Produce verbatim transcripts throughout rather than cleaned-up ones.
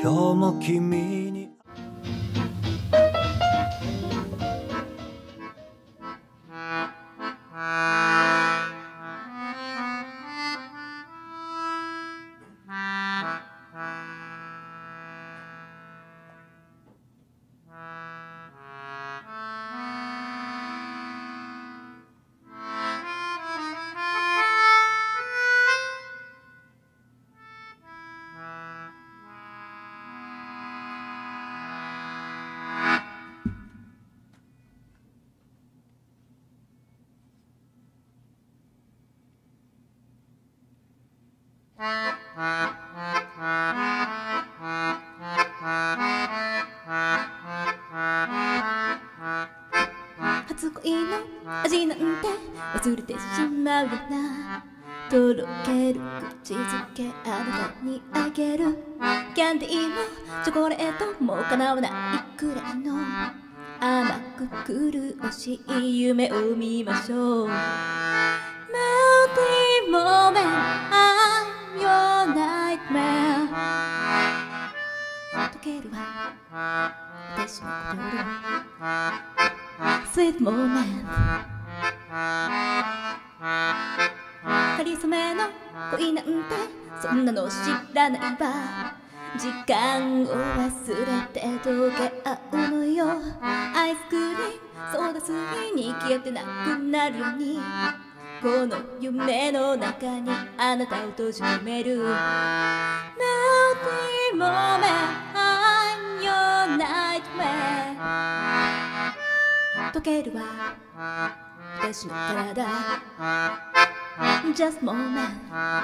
今日も君に初恋の味なんて忘れてしまうよな。とろける口づけあなたにあげる。キャンディーもチョコレートも叶わないくらいの甘く苦しい夢を見ましょう。 Melody moment I'm your nightmare 溶けるわ私の心 Sweet moment かりそめの恋なんてそんなの知らないわ。時間を忘れて溶け合うのよ。アイスクリームソーダ水に消えてなくなるようにこの夢の中にあなたを閉じ込める。 Melody moment I'm your nightmare 溶けるわ私の体 Just moment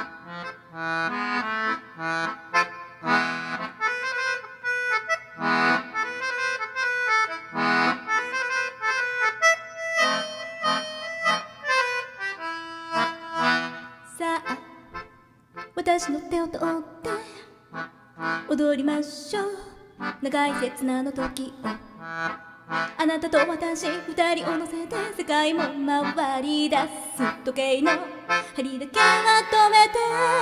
さあ私の手を取って踊りましょう。長い刹那の時をあなたと私二人を乗せて世界も回り出す。時計の針だけは止めて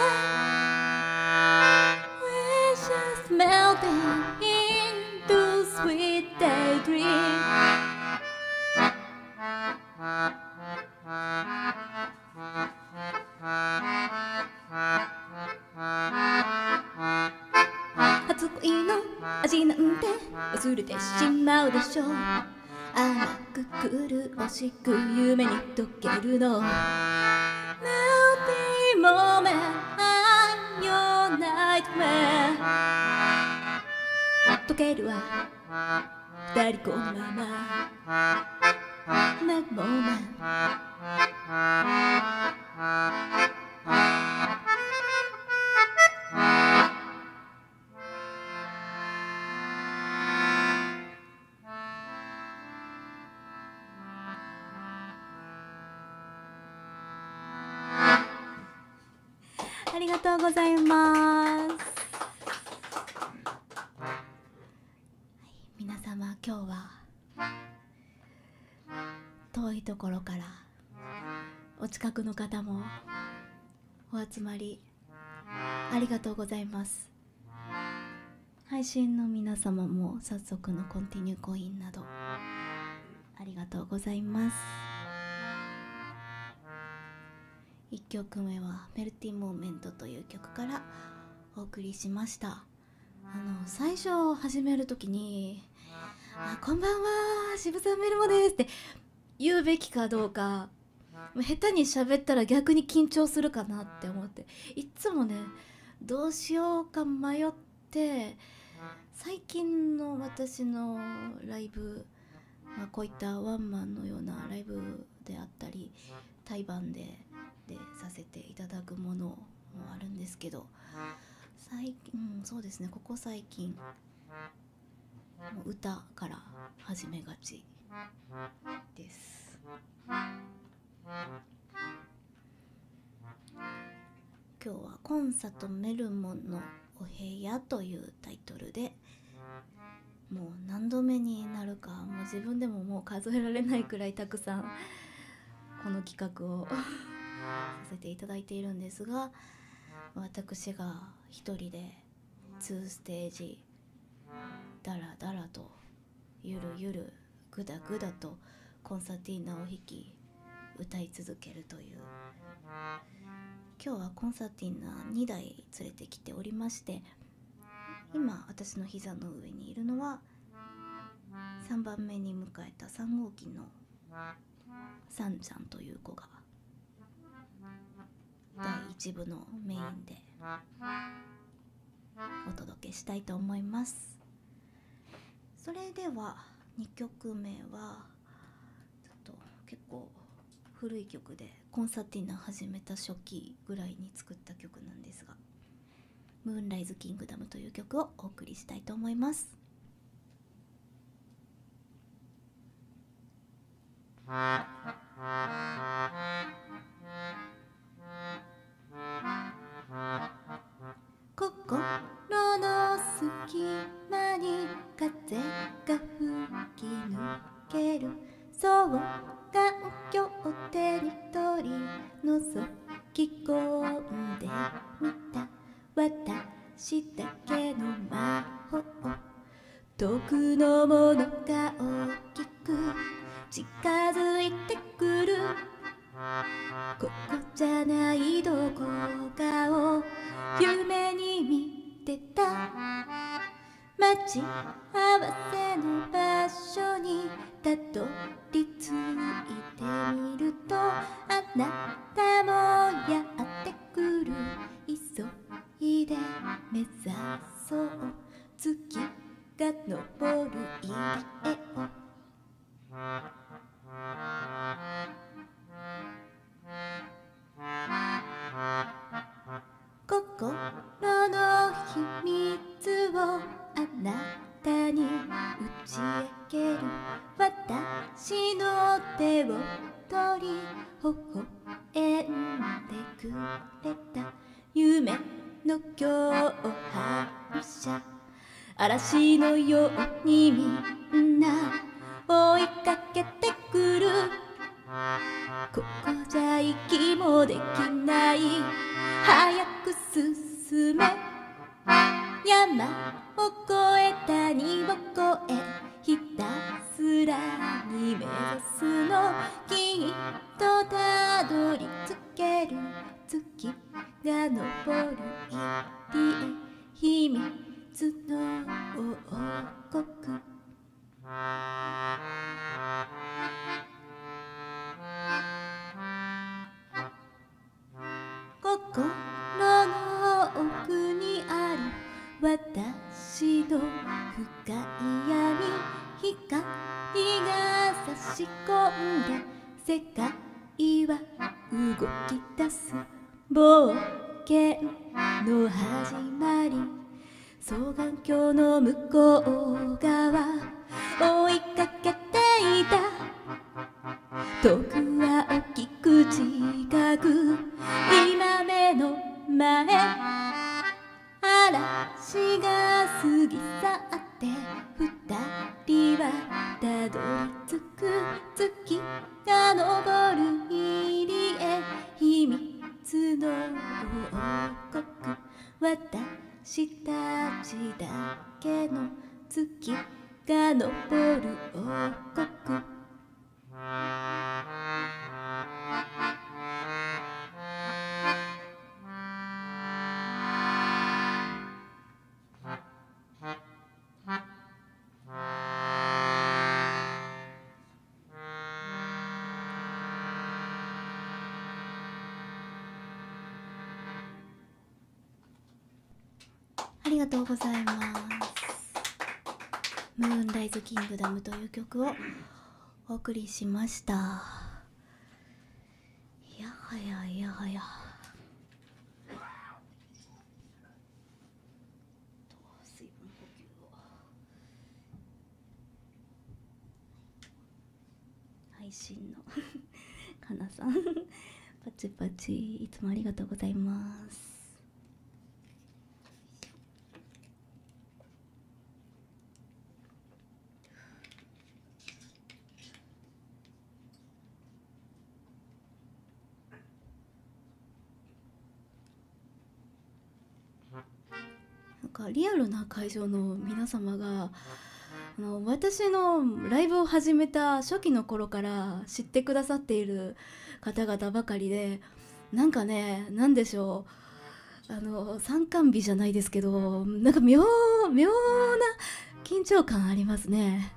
We're just melting into sweet daydream 初恋の味なんて忘れてしまうでしょう。甘く苦しく夢に溶けるの Melody moment I'm your nightmare 溶けるわ二人このまま That moment ありがとうございます。はい、皆様今日は遠いところからお近くの方もお集まりありがとうございます。配信の皆様も早速のコンティニューコインなどありがとうございます。いっきょくめはメルティモーメントという曲からお送りしました。あの最初始めるときにあこんばんは渋沢メルモですって言うべきかどうか下手に喋ったら逆に緊張するかなって思っていっつもねどうしようか迷って、最近の私のライブ、まあ、こういったワンマンのようなライブであったり対バンででさせていただくものもあるんですけど、最近、うん、そうですねここ最近もう歌から始めがちです。今日はコンサートメルモンのお部屋というタイトルで、もう何度目になるかもう自分でももう数えられないくらいたくさんこの企画をさせていただいているんですが、私が一人でにステージだらだらとゆるゆるぐだぐだとコンサーティーナを弾き歌い続けるという、今日はコンサーティーナにだい連れてきておりまして、今私の膝の上にいるのはさんばんめに迎えたさん号機のさんちゃんという子がだいいち部のメインでお届けしたいと思います。それではにきょくめはちょっと結構古い曲で、コンサーティーナ始めた初期ぐらいに作った曲なんですが、ムーンライズキングダムという曲をお送りしたいと思います。心の隙間に風が吹き抜ける、双眼鏡手に取り覗き込んでみた、私だけの魔法、遠くのものが大きく近づいてくる、ここじゃないどこかを夢に見てた、待ち合わせの場所にたどり着いてみると、あなたもやってくる、急いで目指そう月が昇る入り江を、心の秘密をあなたに打ち明ける、私の手を取り微笑んでくれた、夢の今日反射、嵐のようにみんな追いかけてくる、ここじゃ息もできない、早く進め、山を越え谷を越え、ひたすらに目指すの、きっとたどり着ける、月が昇る入り江、秘密の王国、心の奥にある私の深い闇、光が差し込んで世界は動き出す、冒険の始まり、双眼鏡の向こう側追いかけていた、遠くは大きく近く今目の前、嵐が過ぎ去って二人はたどり着く、月が昇る入り江、秘密の王国、私たちだけの月が昇る王国、ありがとうございます。ムーンライズキングダムという曲をお送りしました。いやはやいやはや、水分補給を、配信のかなさんパチパチいつもありがとうございます。 かリアルな会場の皆様があの私のライブを始めた初期の頃から知ってくださっている方々ばかりで、なんかね、なんでしょう、あの参観日じゃないですけど、なんか妙妙な緊張感ありますね。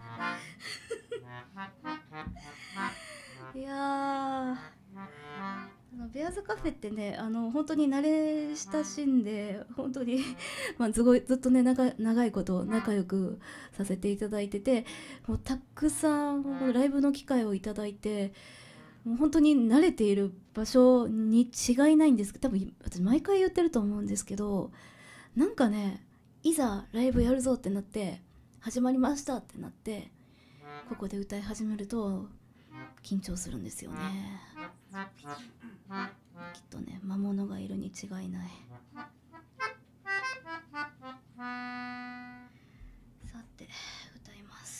いやー、あのベアーズカフェってね、あの本当に慣れ親しんで、本当にまあすごいずっとね長長いこと仲良くさせていただいてて、もうたくさんライブの機会をいただいて、もう本当に慣れている場所に違いないんですけど、多分私毎回言ってると思うんですけど、なんかね、いざライブやるぞってなって、始まりましたってなってここで歌い始めると緊張するんですよね。きっとね、魔物がいるに違いない。さて歌います。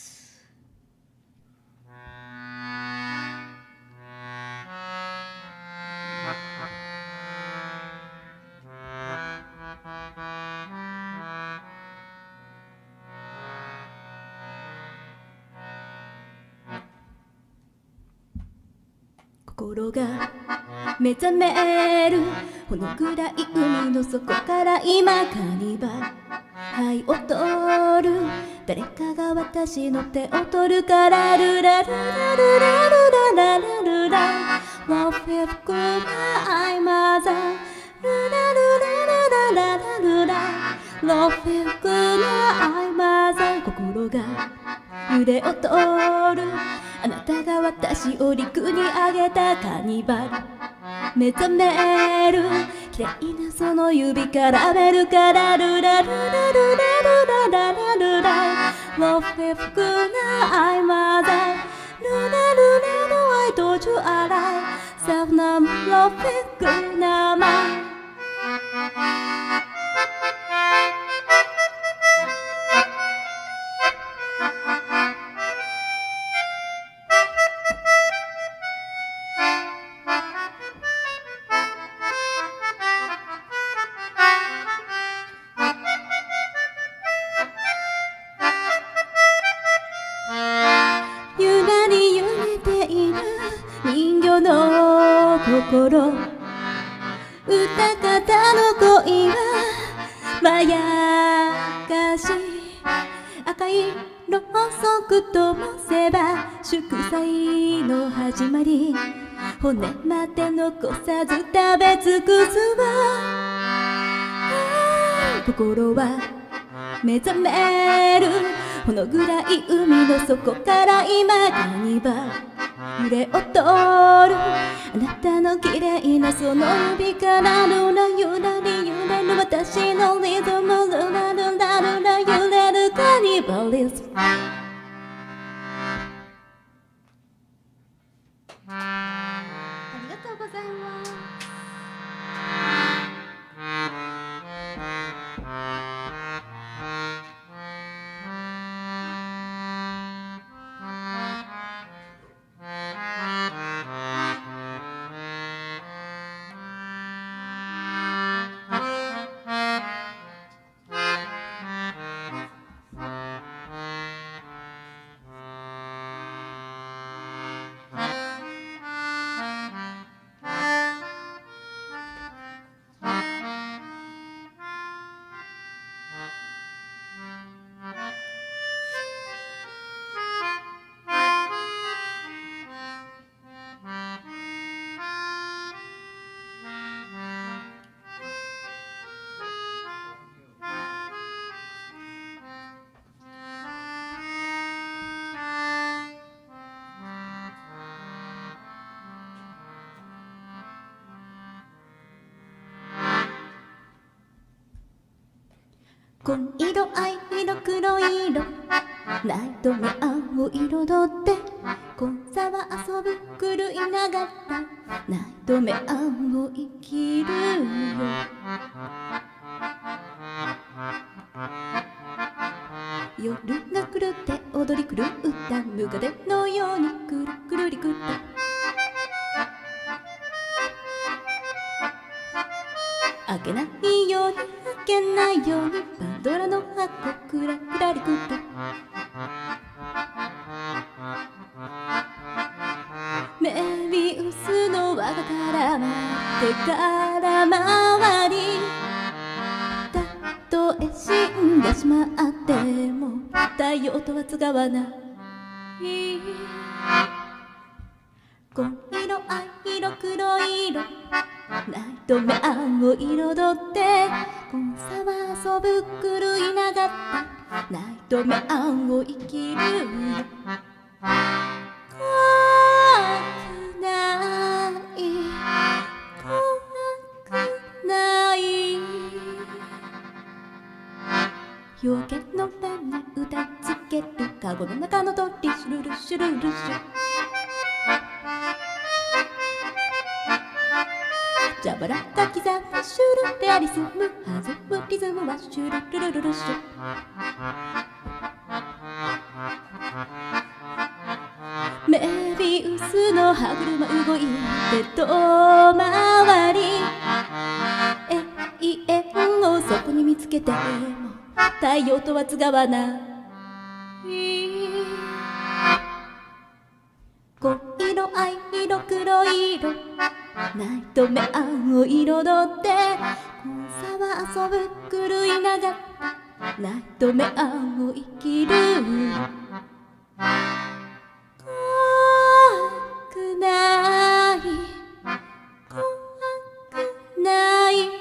心が目覚める、ほの暗い海の底から今カニバルはい踊る、誰かが私の手を取るからルラルラルラルラララルラ Love if good I'm mother ルラルララララルラ Love if good I'm mother 心が腕を取る、あなたが私を陸に上げたカニバル、目覚める綺麗なその指からめるからルラルラルラルララルラ Love if good I'm mother ルラルラの愛とジュアライ Self numb Love if good nama心歌方の恋はまやかし、赤いろうそくともせば祝祭の始まり、骨まで残さず食べ尽くすわ。心は目覚める、ほの暗い海の底から今カニバル揺れを通る、あなたの綺麗なその指からルラゆらり揺れる私のリズムルラルラルラ揺れるカニバリズム。ありがとうございます。紺色藍色黒色ナイトメアを彩って今夜は遊ぶ狂いながらナイトメアを生きるよ。夜が狂って踊り狂ったムカデのようにくるくるりくった開けないように開けないようにバンドラの箱クラクラリクルメビウスの輪が絡まってから回りたとえ死んでしまっても太陽とは違わない紺色藍色黒色ナイトメアンを彩って今さは遊ぶ狂いながったナイトメアンを生きる怖くない怖くない夜明けの目に歌つけるカゴの中の鳥シュルルシュルルシュジャバラが刻むシュルでありすむ弾むリズムはシュルルルルルシュメビウスの歯車動いて遠回り永遠をそこに見つけても太陽とは違わない紺色藍色黒色ナイトメアンを彩って今さは遊ぶ狂いながらナイトメアンを生きる怖くない怖くないよ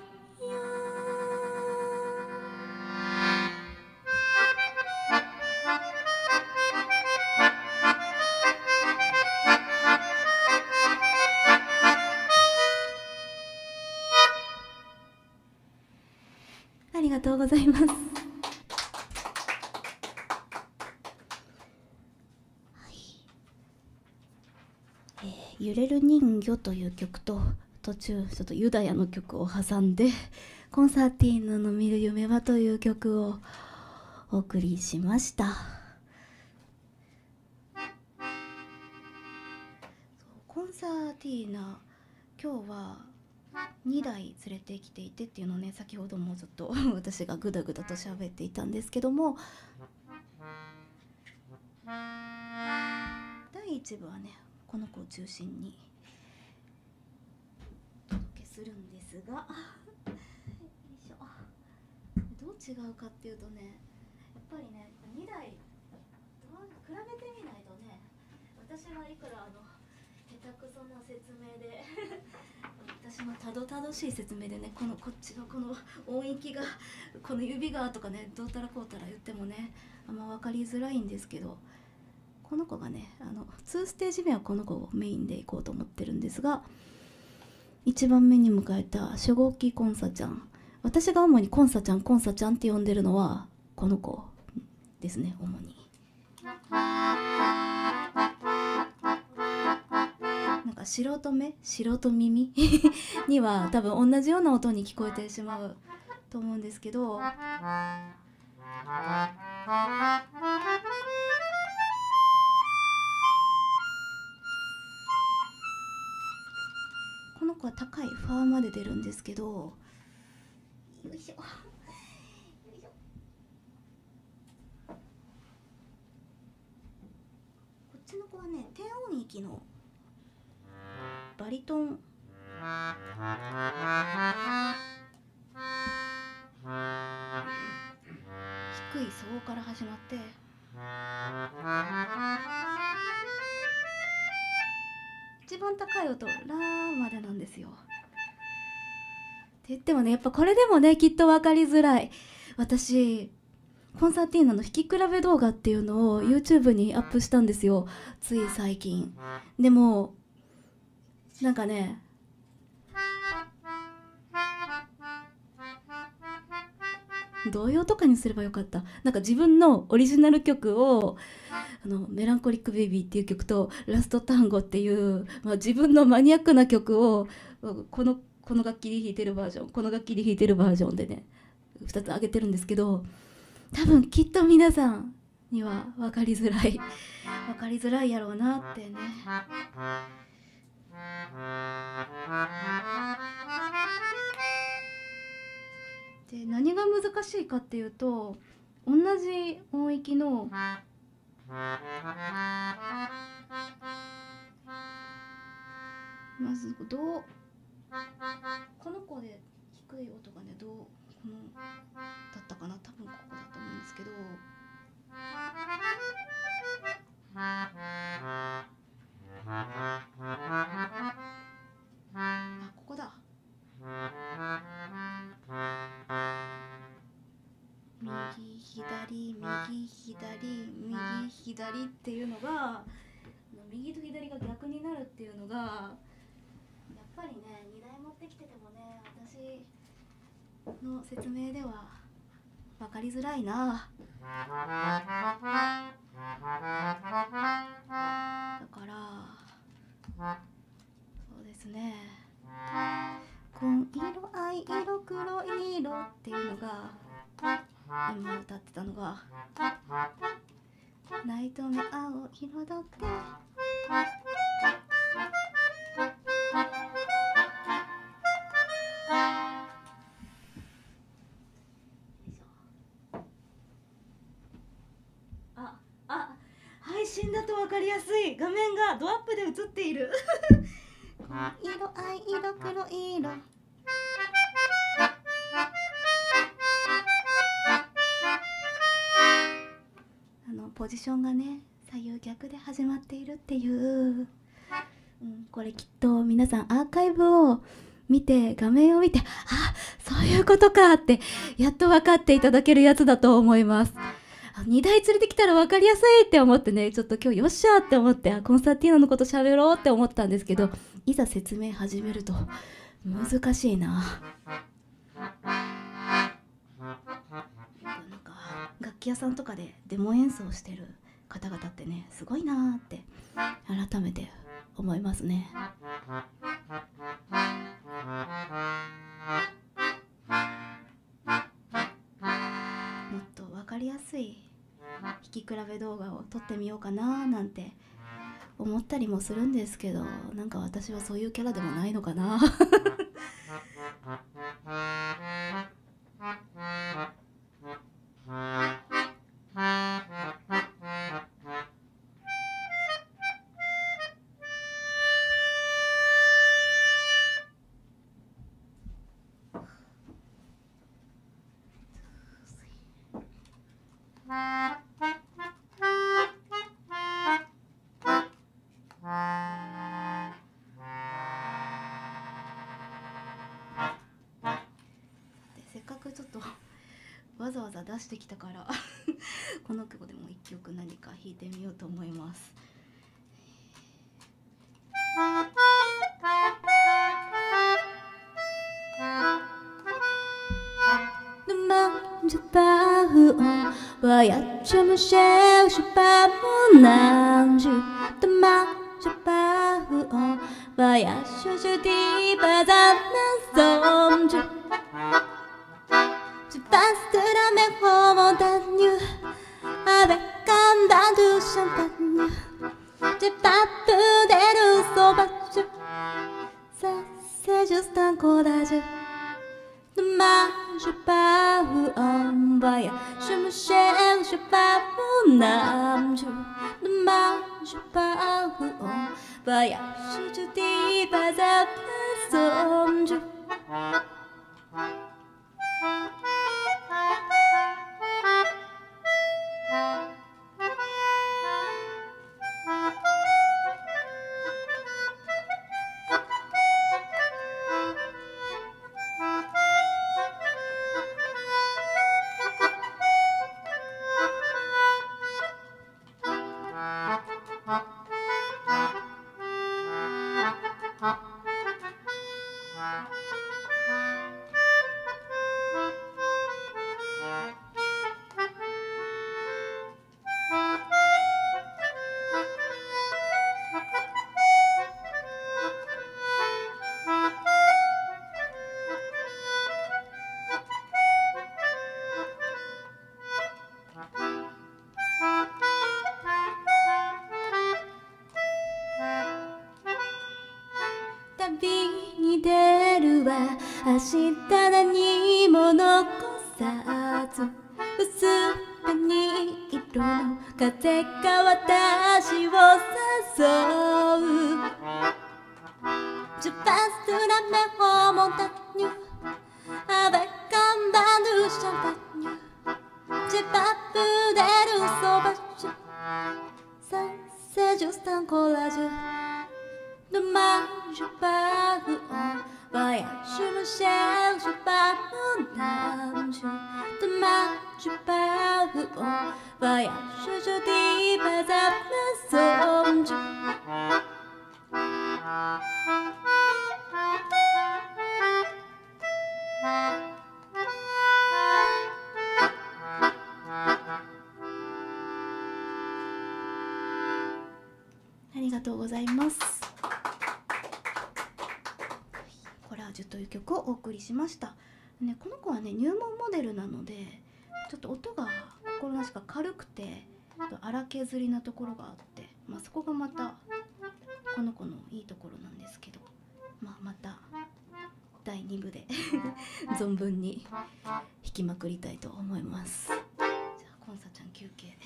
ありがとうございます。はい、えー、揺れる人魚という曲と途中ちょっとユダヤの曲を挟んでコンサーティーヌの見る夢はという曲をお送りしました。コンサーティーナ今日はにだい連れてきていてっていうのをね先ほどもちょっと私がグダグダと喋っていたんですけどもだいいち部はねこの子を中心にお届けするんですがよいしょどう違うかっていうとねやっぱりねにだいどう比べてみないとね私はいくらあの下手くそな説明で私のたどたどしい説明でねこのこっちのこの音域がこの指がとかねどうたらこうたら言ってもねあんま分かりづらいんですけどこの子がねあのにステージ目はこの子をメインでいこうと思ってるんですがいちばんめに迎えた初号機コンサちゃん私が主にコンサちゃんコンサちゃんって呼んでるのはこの子ですね主に。なんか素人目素人耳には多分同じような音に聞こえてしまうと思うんですけどこの子は高いファーまで出るんですけどよいしょよいしょこっちの子はね低音域のバリトン低い層から始まって一番高い音ラーまでなんですよ。って言ってもねやっぱこれでもねきっと分かりづらい。私コンサーティーナの弾き比べ動画っていうのを YouTube にアップしたんですよつい最近。でもなんかね童謡とかにすればよかった。なんか自分のオリジナル曲をあのメランコリックベイビーっていう曲とラスト単語っていう、まあ、自分のマニアックな曲をこのこの楽器で弾いてるバージョンこの楽器で弾いてるバージョンでねふたつ上げてるんですけど多分きっと皆さんには分かりづらい分かりづらいやろうなってね。 で何が難しいかっていうと、同じ音域のまずどうこの子で低い音がね、どうこのだったかな、多分ここだと思うんですけど、あ、ここだ。右左右左右左っていうのが、右と左が逆になるっていうのが、やっぱりね、にだい持ってきててもね、私の説明では分かりづらいな。だからそうですね、紺色藍色黒色っていうのが、今歌ってたのがナイト目青彩ってあ、あ、配信だと分かりやすい。画面がドアップで映っている色藍色黒色、あのポジションがね、左右逆で始まっているっていう、うん、これきっと皆さんアーカイブを見て、画面を見て、あ、そういうことかってやっと分かっていただけるやつだと思います。にだい連れてきたら分かりやすいって思ってね、ちょっと今日よっしゃって思って、あ、コンサーティーナのこと喋ろうって思ったんですけど、いざ説明始めると難しいな。なんか楽器屋さんとかでデモ演奏してる方々ってね、すごいなーって改めて思いますね。もっと分かりやすい弾き比べ動画を撮ってみようかななんて思ったりもするんですけど、なんか私はそういうキャラでもないのかなせっかくちょっとわざわざ出してきたからこの曲でも一曲何か弾いてみようと思います。Je pars en voyage, je me cherche pas mon âge. Demain, je pars en voyage, je dis pas un instant. Je, je passe de la mer aux montagnes avec un bain de champagne. J'ai pas peur d'être sauvage, ça c'est juste un courage. Demain, je pars en voyage, je me cherche pas mon âme. Demain, je pars en voyage, je dis pas à personne.旅に出るわ、明日何も残さず薄紅色の風が私を誘う。Je passe de la mer aux montagnes avec un bain de champagne. J'ai pas peur d'être sauvage, ça c'est juste un collage. Demain je pars en voyage, je ne cherche pas mon âge. Demain je pars en voyage, je dis pas à mensonge. ありがとうございます。コラージュという曲をお送りしました。ね、この子はね入門モデルなのでちょっと音が心なしか軽くて荒削りなところがあって、まあ、そこがまたこの子のいいところなんですけど、まあ、まただいに部で存分に弾きまくりたいと思います。じゃあコンサちゃん休憩。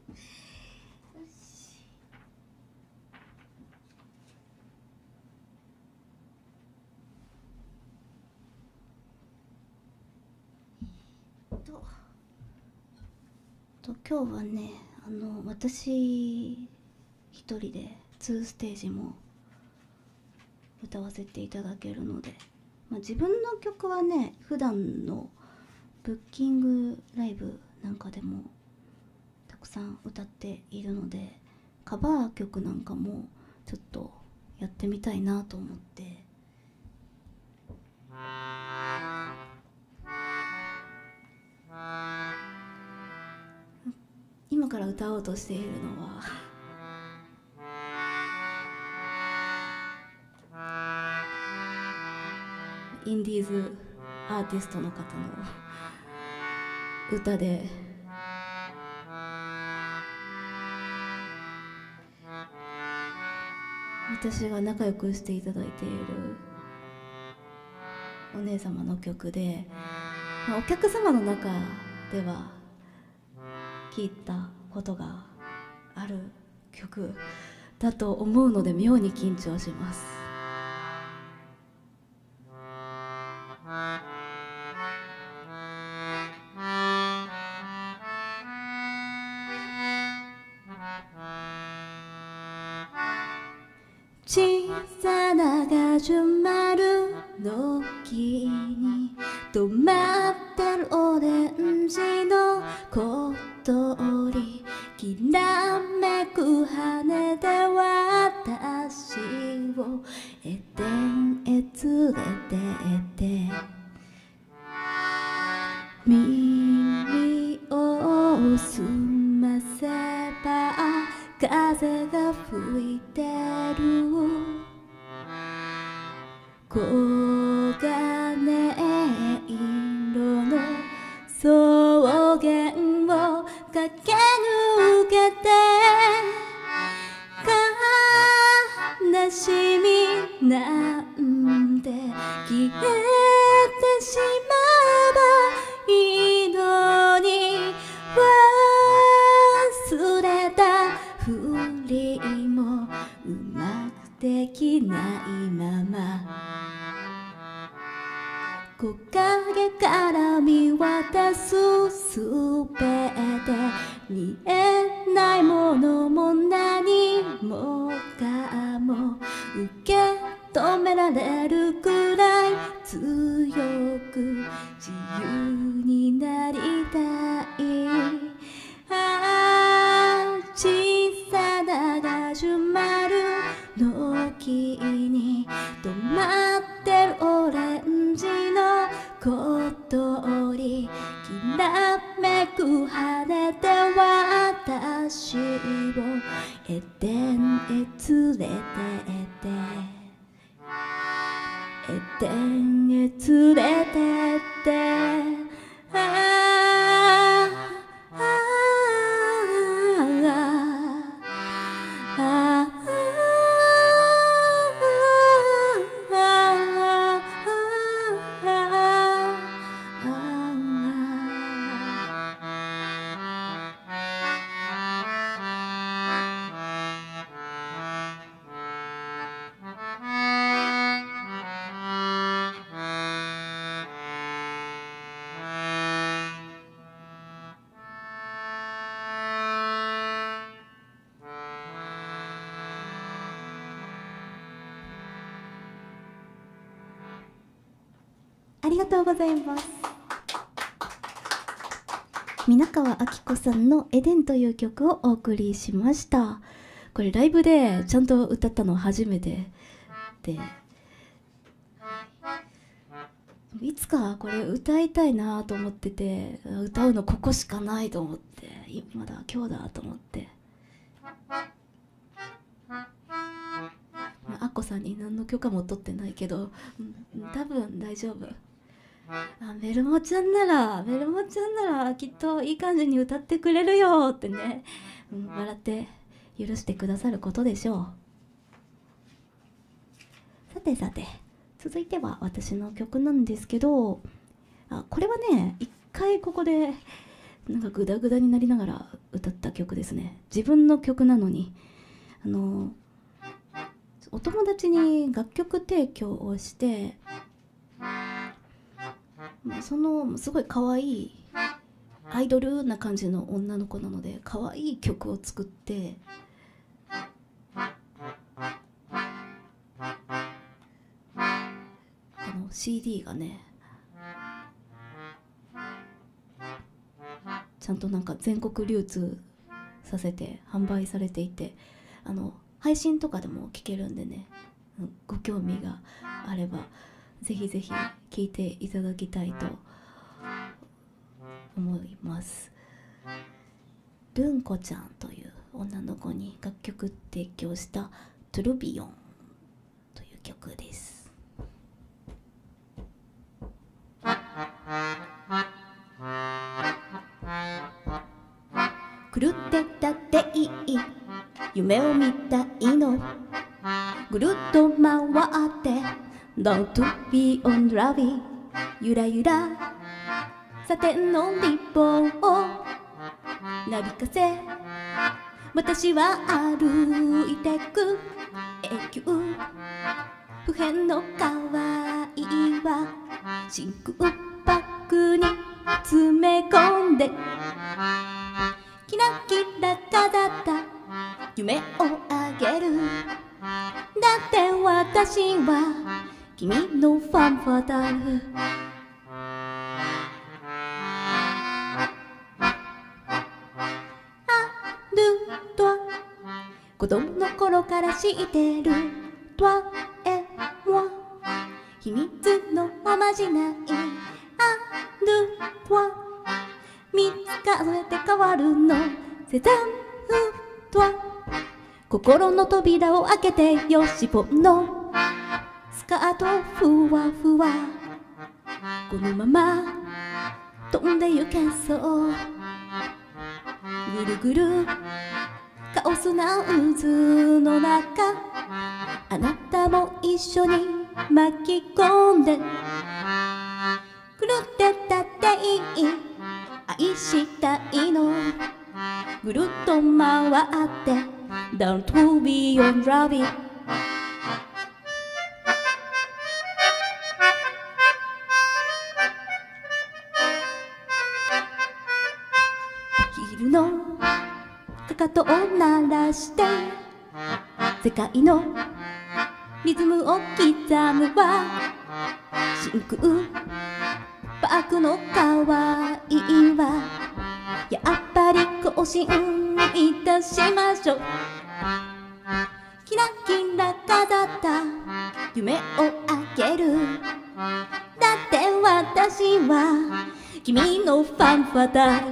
とと今日はねあの私一人でにステージも歌わせていただけるので、まあ、自分の曲はね普段のブッキングライブなんかでもたくさん歌っているので、カバー曲なんかもちょっとやってみたいなと思って。今から歌おうとしているのはインディーズアーティストの方の歌で、私が仲良くしていただいているお姉様の曲で、お客様の中では聞いたことがある曲だと思うので妙に緊張します。小さなガジュマルの木に止まってるオレンジの小鳥、きらめく羽で私をエデンへ連れてって耳を澄ませば風が吹いてる黄金色の草原を駆け抜けて悲しみなんて消えてしまえばいいのに、忘れたふりもうまくできないまま木陰から見渡すすべて見えないものも何もかも受け止められるくらい強く自由になりたい。ああ小さなガジュマルの木に止まってるオレンジの小鳥、きらめく羽で私をエデンへ連れてってエデンへ連れてってあああああありがとうございます。皆川明子さんのエデンという曲をお送りしました。これライブでちゃんと歌ったの初めてで、いつかこれ歌いたいなと思ってて、歌うのここしかないと思って、今だ今日だと思って、アッコさんに何の許可も取ってないけど、うん、多分大丈夫。あ、メルモちゃんならメルモちゃんならきっといい感じに歌ってくれるよってね、うん、笑って許してくださることでしょう。さてさて、続いては私の曲なんですけど、あ、これはね、一回ここでなんかグダグダになりながら歌った曲ですね。自分の曲なのに、あのお友達に楽曲提供をして、そのすごい可愛いアイドルな感じの女の子なので、可愛い曲を作って、あの シーディー がね、ちゃんとなんか全国流通させて販売されていて、あの配信とかでも聴けるんでね、ご興味があればぜひぜひ聴いていただきたいと思います。ルンコちゃんという女の子に楽曲提供したトゥルビヨンという曲です。狂ってたっていい、夢を見たいの、ぐるっと回って Don't be on Ravi、 ゆらゆらサテンのリボンをなびかせ、私は歩いてく永久不変の可愛いは真空パックに詰め込んで、キラキラ飾った夢をあげる。だって私は君のファンファタル。あると子供の頃から知ってるトワエモ秘密のおまじない。あるとみっつ数えて変わるの。セザンフと心の扉を開けてよしぽのスカートふわふわ、このまま飛んで行けそう。ぐるぐるカオスな渦の中、あなたも一緒に巻き込んで、狂ってたっていい、愛したいの、ぐるっと回ってDown to be on Ravi。 ヒールのかかとを鳴らして世界のリズムを刻むわ。真空パークの可愛いわ、やっぱり更新いたしましょう。キラキラ飾った夢をあげる。だって私は君のファンファタル。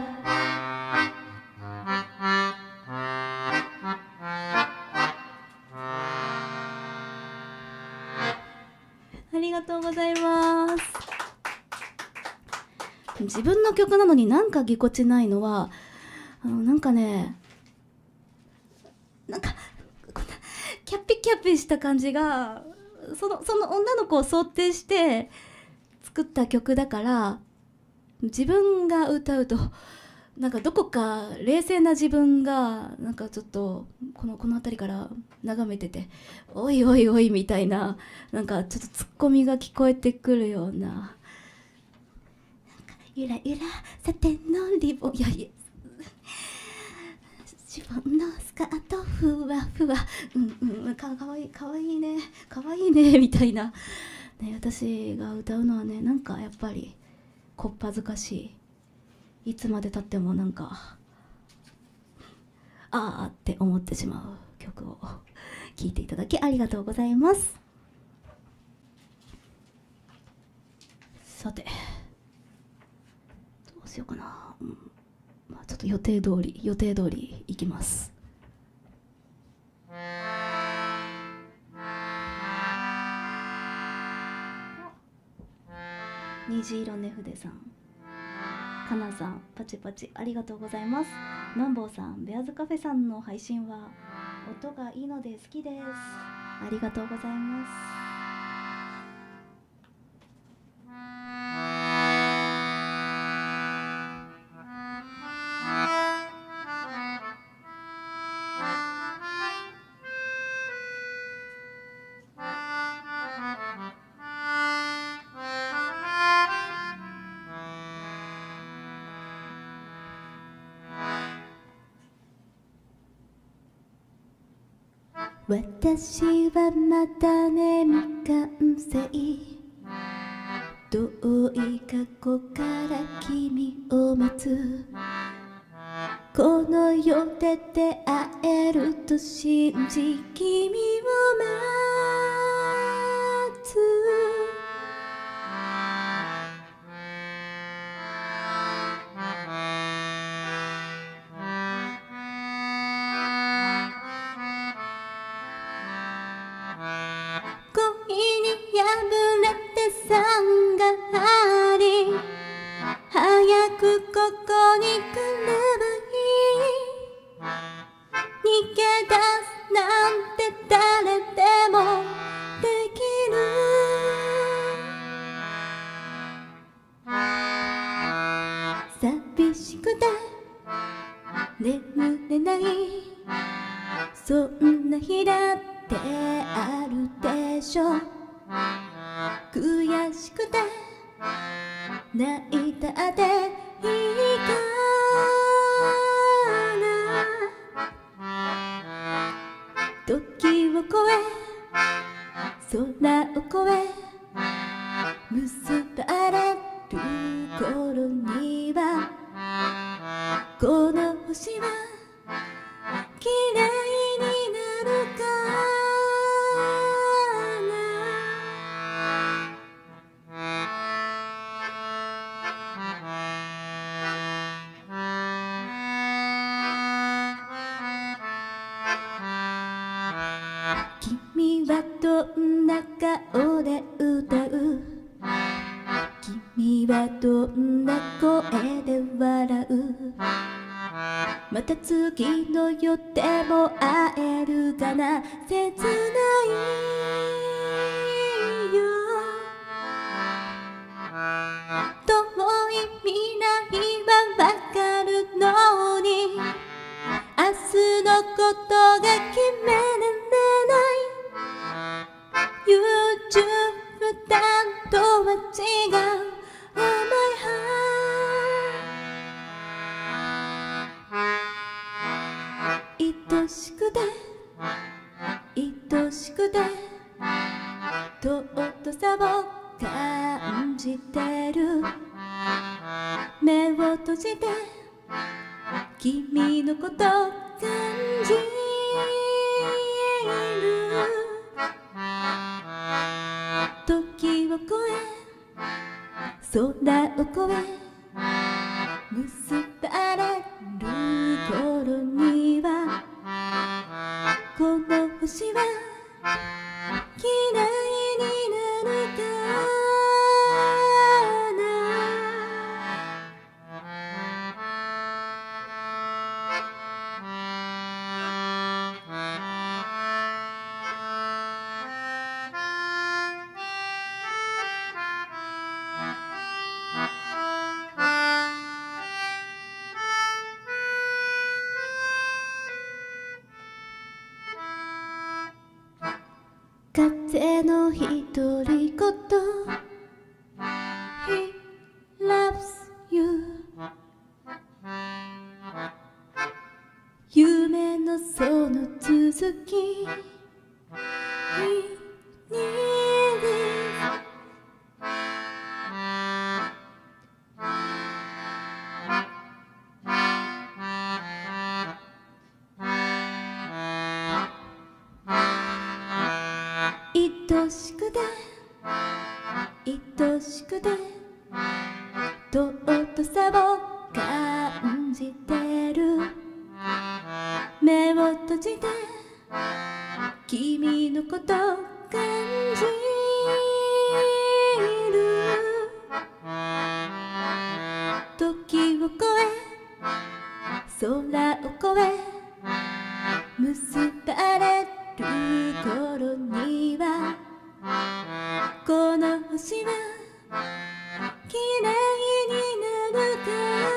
ありがとうございます。自分の曲なのになんかぎこちないのは、あのなんかね、なんかこんなキャピキャピした感じが、そのその女の子を想定して作った曲だから、自分が歌うとなんかどこか冷静な自分がなんかちょっとこのこの辺りから眺めてて、おいおいおいみたいな、なんかちょっとツッコミが聞こえてくるような。ゆらゆらサテンのリボン、いやいや自分のスカートふわふわ、うんうん、かわいいかわいいねかわいいねみたいな、 ね、私が歌うのはね、なんかやっぱりこっぱずかしい、いつまでたってもなんかああって思ってしまう曲を聴いていただきありがとうございます。さて、どうしようかな、うん、まあ、ちょっと予定通り予定通りいきます。虹色ねふでさん、かなさん、パチパチありがとうございます。マンボウさん、ベアーズカフェさんの配信は音がいいので好きです。ありがとうございます。私はまだ眠感性、遠い過去から君を待つ、この世で出会えると信じ君を待つ。恋に破れて酸があり、早くここに来ればいい。逃げ出すなんて誰でもできる。寂しくて眠れない、そんな日だってあるでしょ。悔しくて泣いたっていいから、時を越え空を越え結ばれる頃には、この星は綺麗になるかな。君はどんな顔で歌う？君はどんな声で笑う？また次の予定も会えるかな。切ないよ、遠い未来はわかるのに、明日のことが決められない。 YouTube だとは違う Oh my heart、 愛しくて愛しくて尊さを感じてる。目を閉じて君のこと感じる。時を越え空を越え結ばれる頃には、この星は綺麗になるか風の独り言 He loves you、 夢のその続き He needs 愛しくて愛しくて尊さを感じてる。目を閉じて君のこと感じる。時を越え空を越え結ばれる頃にはこの星は綺麗になるか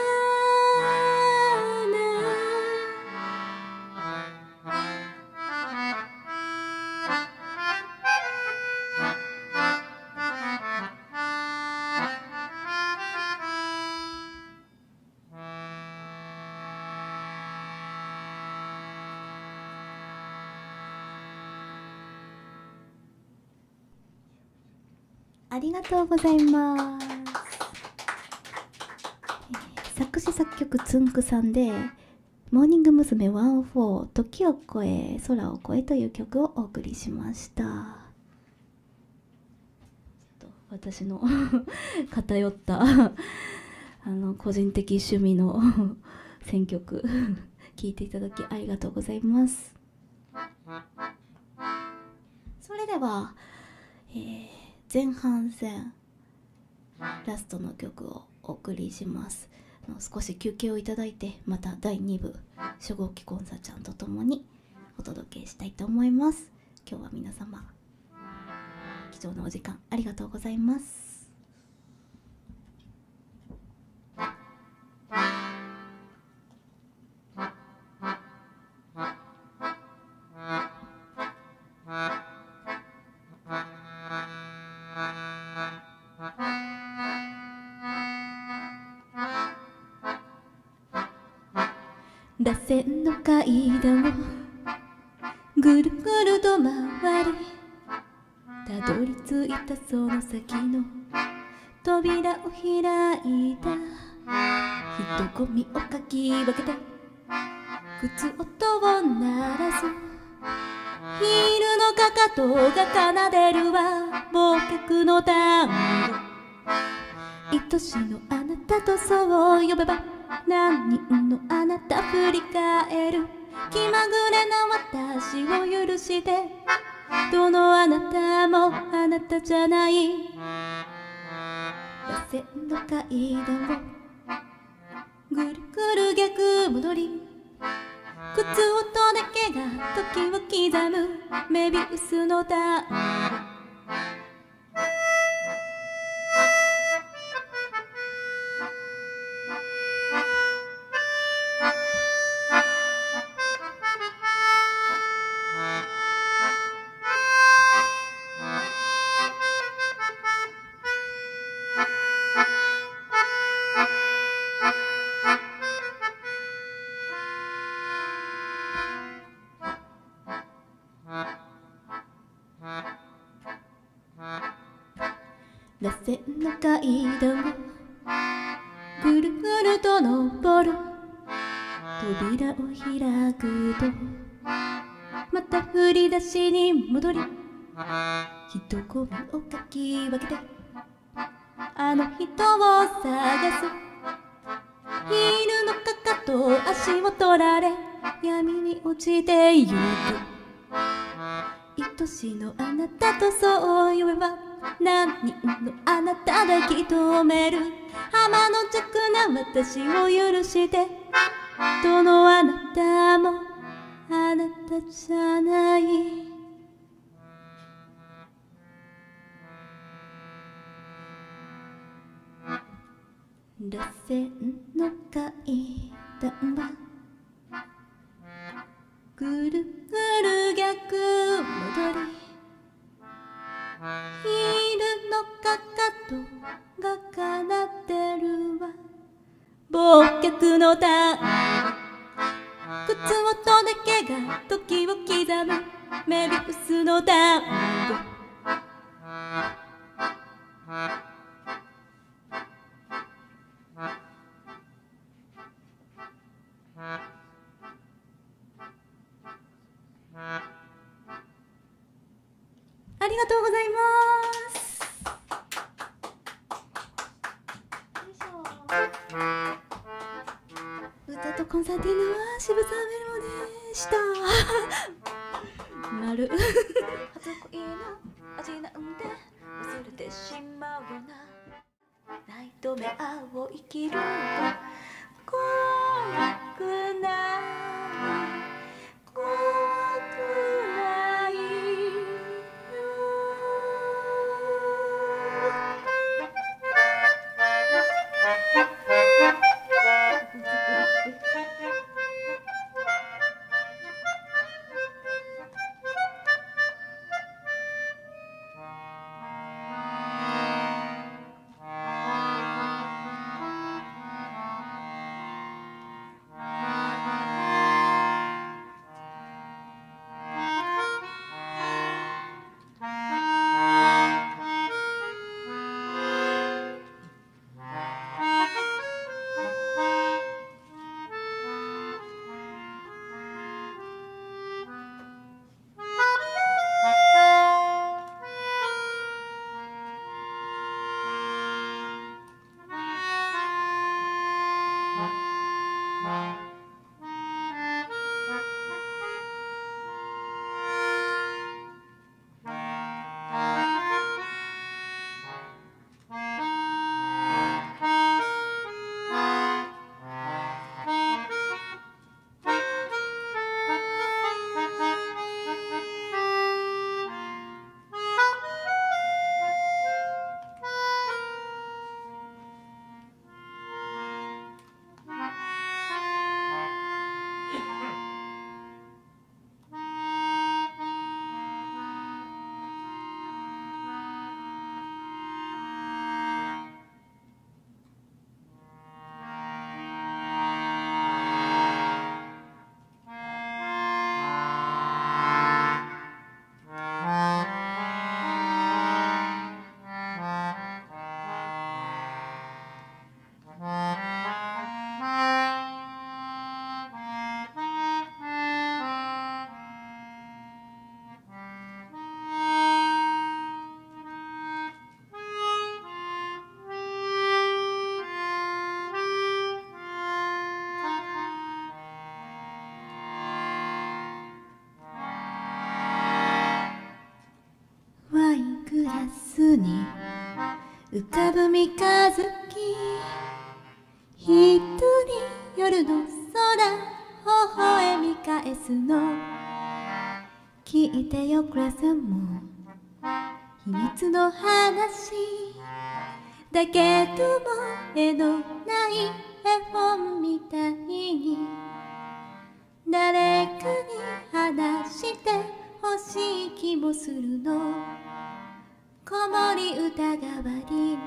ありがとうございます。作詞作曲つんくさんでモーニング娘。ワンオーフォー時を越え空を越えという曲をお送りしました。ちょっと私の偏ったあの個人的趣味の選曲聴いていただきありがとうございます。それでは、えー前半戦ラストの曲をお送りします。少し休憩をいただいてまただいに部初号機コンサちゃんとともにお届けしたいと思います。今日は皆様貴重なお時間ありがとうございます。螺旋の階段をぐるぐると回りたどり着いたその先の扉を開いた。人混みをかき分けて靴音を鳴らす。ヒールのかかとが奏でるわ忘却の単語。愛しのあなたとそう呼べば何人のあなた振り返る。気まぐれな私を許してどのあなたもあなたじゃない。螺旋の階段をぐるぐる逆戻り靴音だけが時を刻むメビウスの単語。螺旋の階段をぐるぐると登る。扉を開くとまた振り出しに戻り人混みをかき分けてあの人を探す。ヒールのかかと足を取られ闇に落ちてゆく。愛しのあなたとそう言えば何人のあなた抱き留める。浜の弱な私を許してどのあなたもあなたじゃない。螺旋の階段はぐるぐる逆戻りヒールのかかとが奏でるわ忘却の単語。靴音だけが時を刻むメビウスの単語。ありがとうございます。よいしょ。歌とコンサーティーヌは渋沢メロでした。丸。初恋の味なんで忘れてしまうよな。ナイトメアを生きると怖くない怖くないよ。ワイングラスに浮かぶ三日月、一人夜の空微笑み返すの。聞いてよ倉さんも秘密の話だけども、絵のない絵本みたいに誰かに話して欲しい気もするの。子守歌代わりに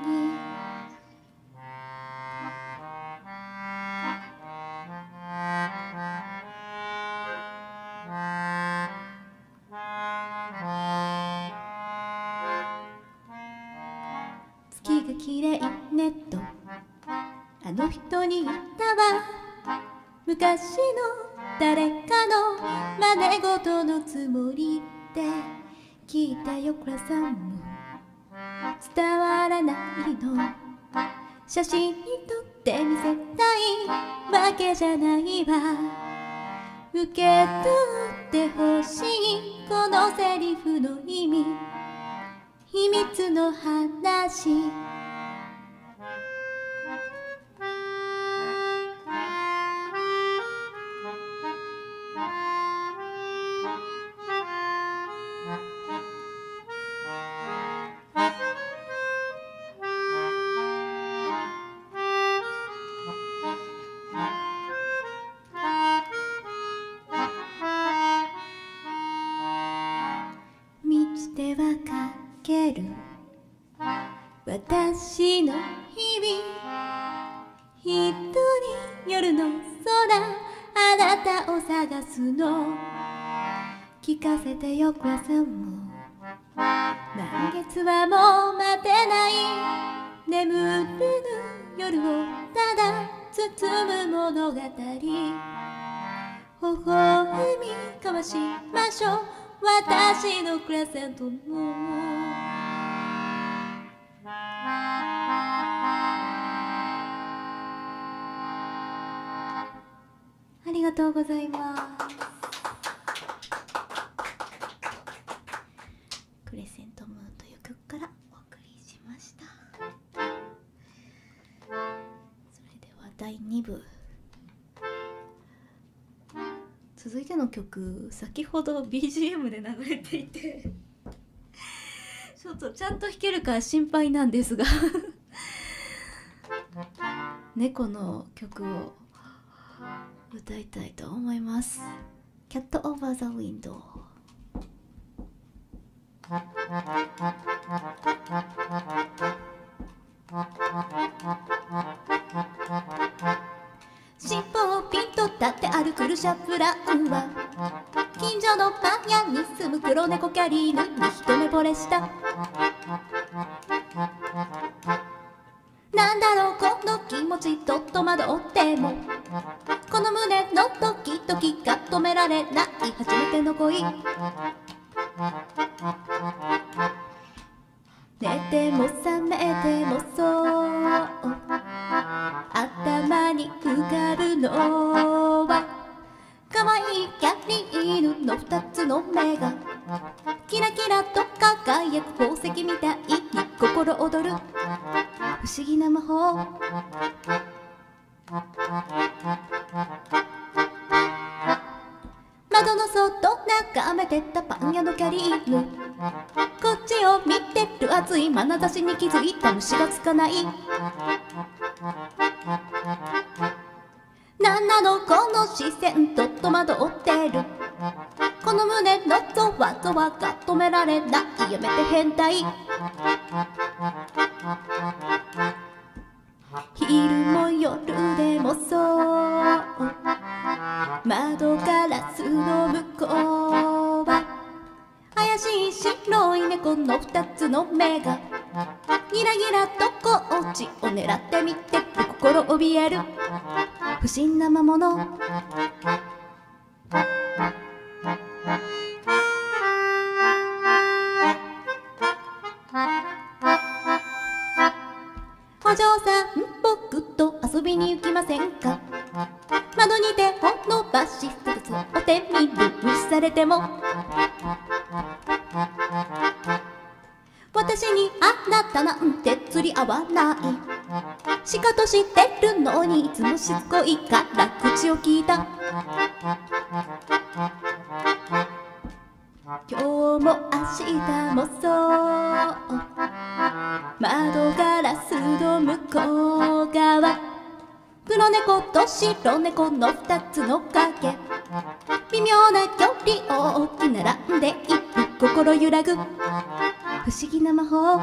月がきれいねとあの人に言ったわ。昔の誰かの真似事のつもりって聞いたよ倉さんも伝わらないの。写真に撮って見せたいわけじゃないわ。受け取ってほしいこのセリフの意味、秘密の話。ではかける私の日々、一人夜の空あなたを探すの。聞かせてよ倉さんも満月はもう待てない。眠れぬ夜をただ包む物語。微笑み交わしましょう私のクレセントもありがとうございます。クレセントムーンという曲からお送りしました。それではだいに部、続いての曲、先ほど ビージーエム で流れていてちょっとちゃんと弾けるか心配なんですが猫の曲を歌いたいと思います。 Cat Over the Window。 尻尾をピンと立って歩くルシャブラウンは近所のパン屋に住む黒猫キャリーヌに一目惚れした。なんだろうこの気持ち、とっと惑ってもこの胸のドキドキが止められない初めての恋。寝ても覚めてもそう頭に浮かぶのは可愛いキャリー犬の二つの目がキラキラと輝く宝石みたいに心躍る不思議な魔法。窓の外眺めてたパン屋のキャリーヌ、こっちを見てる熱い眼差しに気づいた虫がつかない。なんなのこの視線、とっと惑ってるこの胸のゾワゾワが止められない、やめて変態。昼も夜でもそう窓ガラスの向こうは怪しい白い猫の二つの目がギラギラとこっちを狙ってみて心怯える不審な魔物。お嬢さん僕と遊びに行きませんか。窓に手を伸ばしお手見る無視されても私にあなたなんて釣り合わない。しかとしてるのにいつもしつこいから口を聞いた。今日も明日もそう窓ガラスの向こう側黒猫と白猫の二つの影微妙な距離を置き並んでいる心揺らぐ不思議な魔法。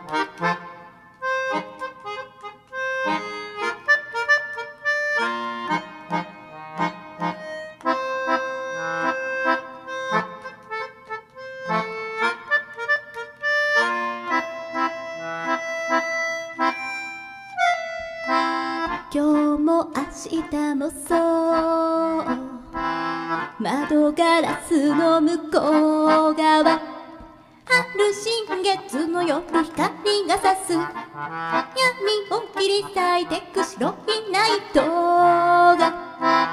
今日も明日もそう窓ガラスの向こう側春新月の夜光が差す闇を切り裂いてく白いナイトが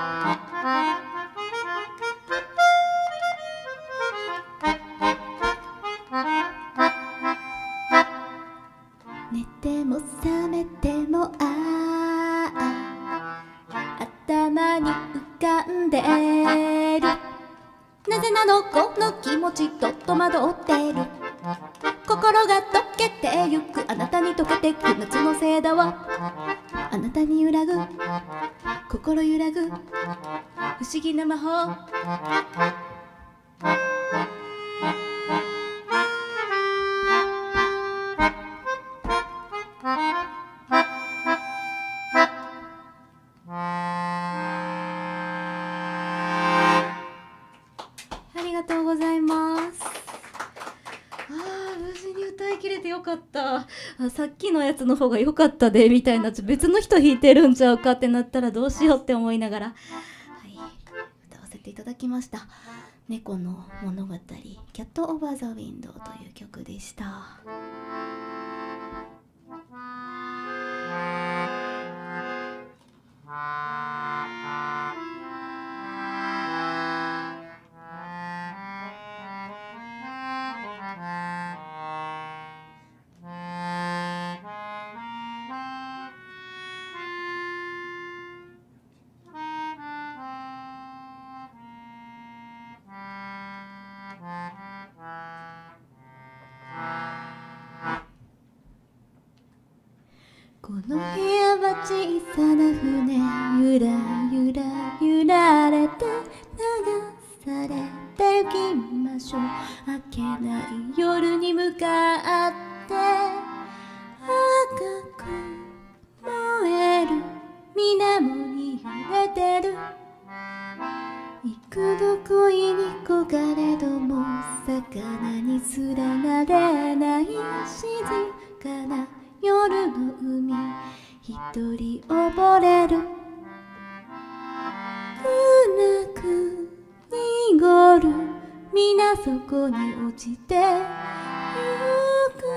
寝ても覚めてもああ頭に浮かんでる。なぜなのこの気持ちと戸惑ってる。心が溶けてゆくあなたに溶けてく夏のせいだわ。あなたに揺らぐ心揺らぐ不思議な魔法。ありがとうございます。あー無事に歌い切れてよかった。あさっきのやつの方が良かったでみたいな、別の人弾いてるんちゃうかってなったらどうしようって思いながら、はい、歌わせていただきました。 猫の物語キャットオーバーザウィンドウという曲でした。この部屋は小さな船、ゆらゆら揺られて流されて行きましょう。明けない夜に向かって赤く燃える水面に揺れてる。幾度恋に焦がれども魚にすらなれない静かな夜の海、一人溺れる。暗く濁る水底に落ちてゆく。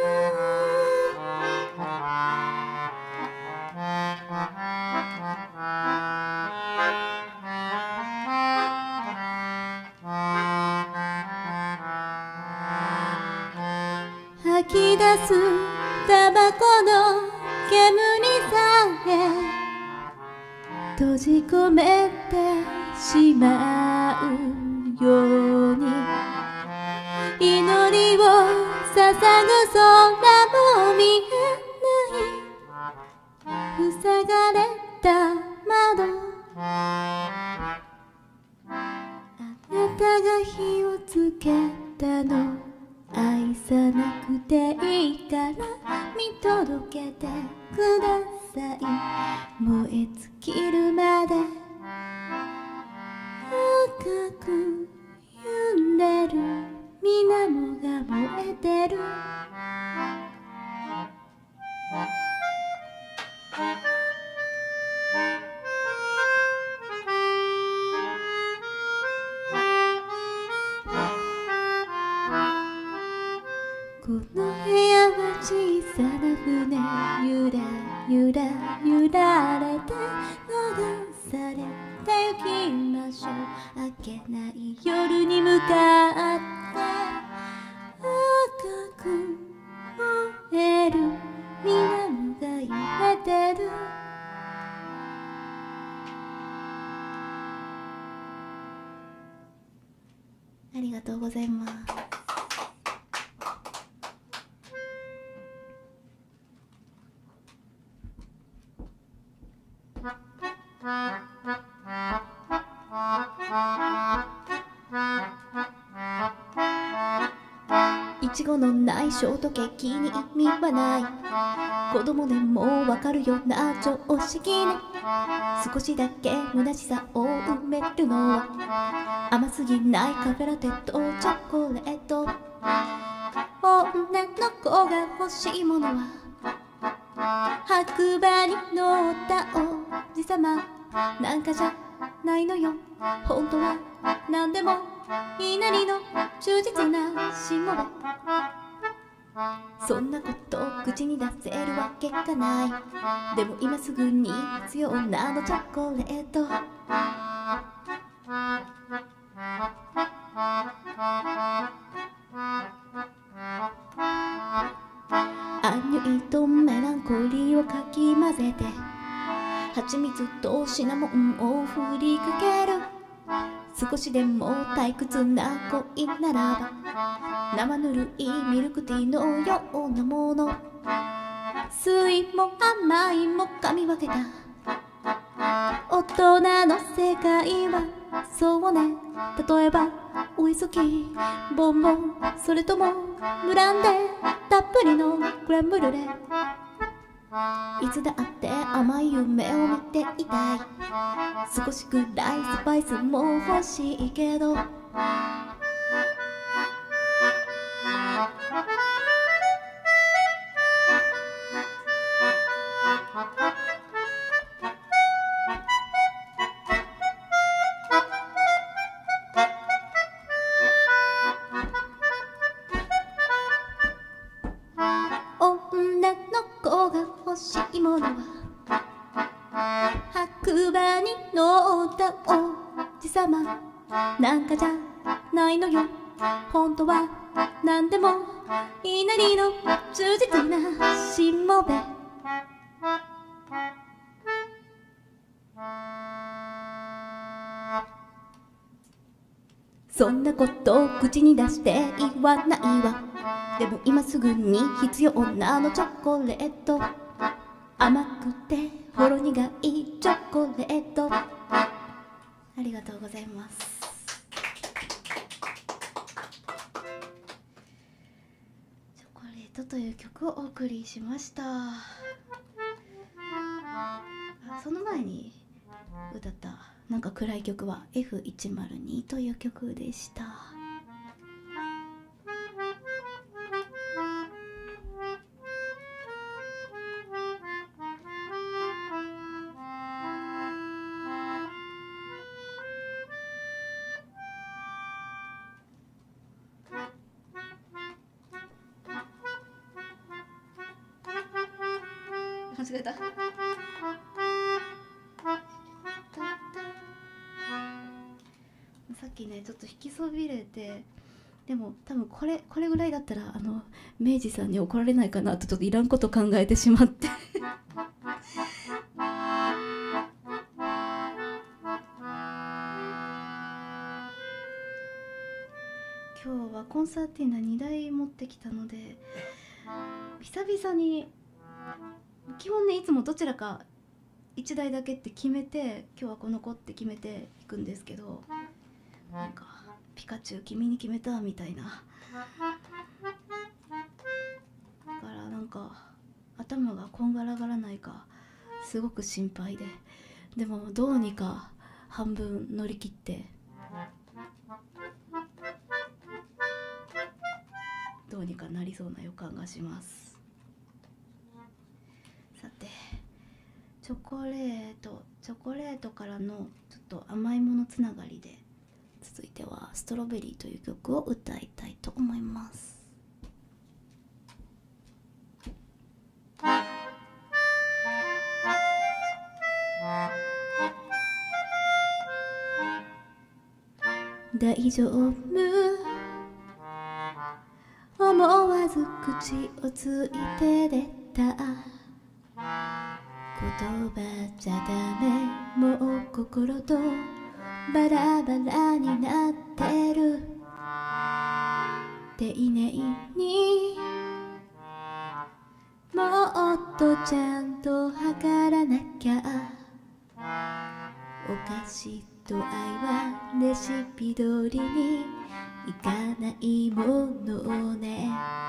吐き出すタバコの煙さえ閉じ込めてしまうように、祈りを捧ぐ空も見えない。塞がれた窓、あなたが火をつけたの愛さなくていいから見届けてください。燃え尽きるまで赤く揺れる水面が燃えてる。この部屋は小さな船、ゆらゆら揺られて流されて行きましょう。明けない夜に向かって赤く燃える水面が揺れてる。ありがとうございます。いちごのないショートケーキに意味はない。子供でもわかるような常識ね。少しだけ虚しさを埋めるのは甘すぎないカフェラテとチョコレート。女の子が欲しいものは白馬に乗った王子様なんかじゃないのよ。本当は何でもいいなりの忠実なしもべ。そんなこと口に出せるわけがない。でも今すぐに必要なのチョコレート。アンニュイとメランコリーをかき混ぜて蜂蜜とシナモンを振りかける。少しでも退屈な恋ならば生ぬるいミルクティーのようなもの。酸いも甘いも噛み分けた大人の世界はそうね。例えばウイスキー、ボンボン、それともブランデーたっぷりのクレームブリュレ。いつだって甘い夢を見ていたい。少しくらいスパイスも欲しいけどものは白馬に乗った王子様なんかじゃないのよ。本当は何でも稲荷の忠実なしもべ。そんなことを口に出して言わないわ。でも今すぐに必要なのチョコレート。甘くてほろ苦いチョコレート。ありがとうございます。チョコレートという曲をお送りしました。あ、その前に歌ったなんか暗い曲は エフいちまるに という曲でした。間違えた。さっきねちょっと引きそびれて、でも多分これこれぐらいだったらあの明治さんに怒られないかなとちょっといらんこと考えてしまって今日はコンサーティーナにだい持ってきたので久々に、基本ねいつもどちらかいちだいだけって決めて今日はこの子って決めていくんですけど、なんかピカチュウ君に決めたみたいな、だからなんか頭がこんがらがらないかすごく心配で、でもどうにか半分乗り切ってどうにかなりそうな予感がします。さてチョコレートチョコレートからのちょっと甘いものつながりで、続いてはストロベリーという曲を歌いたいと思います。大丈夫、思わず口をついて出た言葉じゃダメ、もう心とバラバラになってる。丁寧にもっとちゃんと測らなきゃ。お菓子と愛はレシピ通りにいかないものね。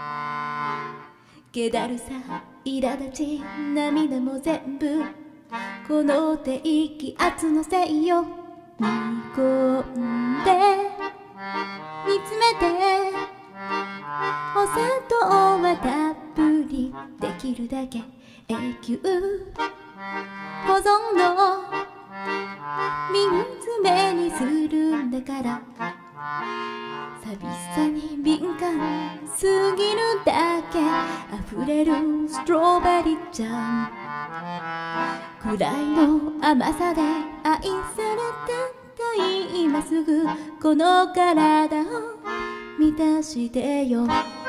気だるさ、苛立ち、涙も全部この低気圧のせいよ。煮込んで煮詰めてお砂糖はたっぷり、できるだけ永久保存の瓶詰めにするんだから。寂しさに敏感すぎるだけ、溢れるストロベリージャムくらいの甘さで愛されたい。今すぐこの体を満たしてよ。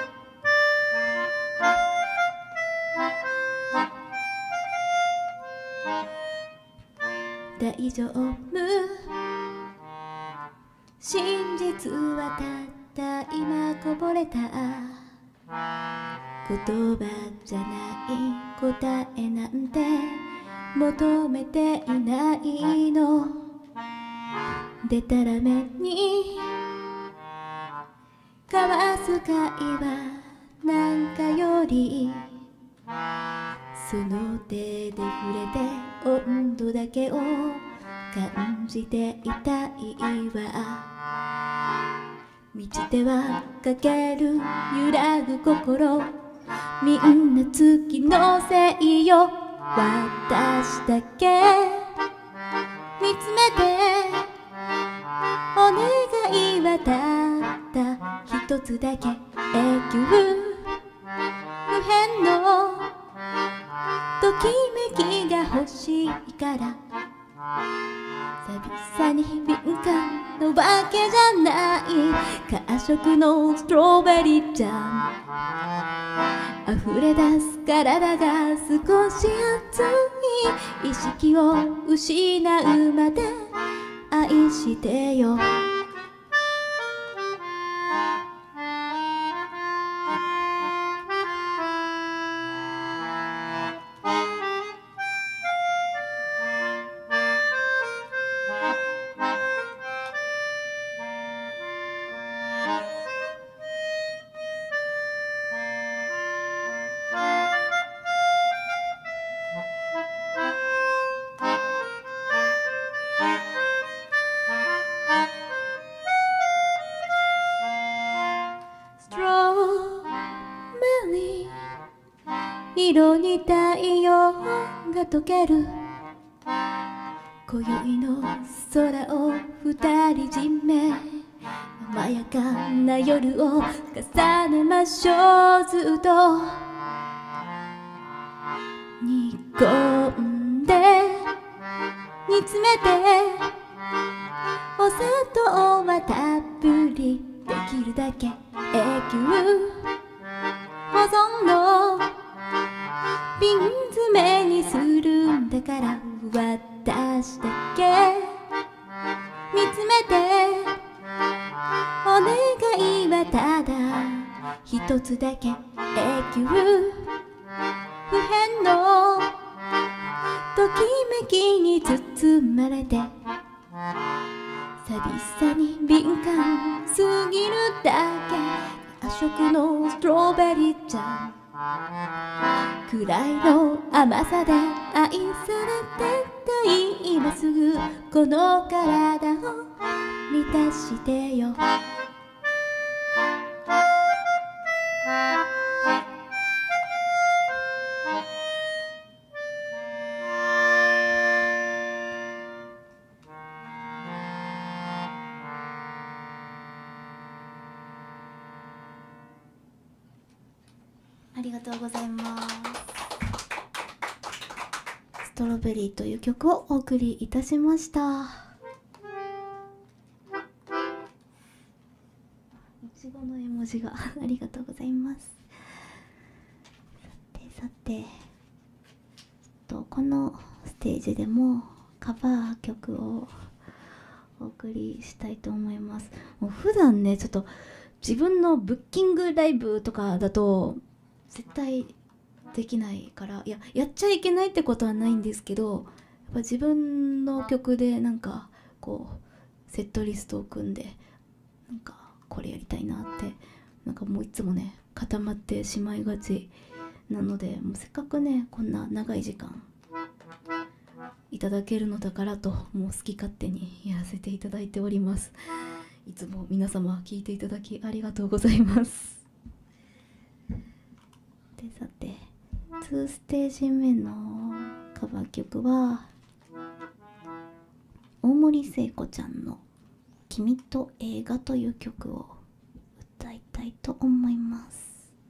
大丈夫、真実はたった今こぼれた。言葉じゃない答えなんて求めていないの。でたらめに交わす会話なんかより、その手で触れて温度だけを感じていたいわ。満ちてはかける揺らぐ心、みんな月のせいよ。私だけ見つめてお願いはたった一つだけ、永久不変のときめしいから寂しさに敏感なわけじゃない。過食のストロベリージャム溢れ出す体が少し熱い。意識を失うまで愛してよ。色に太陽が溶ける今宵の空を二人占め甘やかな夜を重ねましょう。ずっと煮込んで煮詰めてお砂糖はたっぷりできるだけ永久保存の瓶詰めにするんだから私だけ見つめてお願いはただ一つだけ永久不変のときめきに包まれて寂しさに敏感すぎるだけ。過食のストロベリージャムくらいの甘さで愛されてたい。今すぐこの体を満たしてよ。ありがとうございます。ストロベリーという曲をお送りいたしました。いちごの絵文字がありがとうございます。さてさてとこのステージでもカバー曲をお送りしたいと思います。もう普段ねちょっと自分のブッキングライブとかだと絶対できないから、いややっちゃいけないってことはないんですけど、やっぱ自分の曲でなんかこうセットリストを組んでなんかこれやりたいなってなんかもういつもね固まってしまいがちなので、もうせっかくねこんな長い時間いただけるのだからともう好き勝手にやらせていただいております。いつも皆様聞いていただきありがとうございます。でさてにステージ目のカバー曲は大森聖子ちゃんの「君と映画」という曲を歌いたいと思います。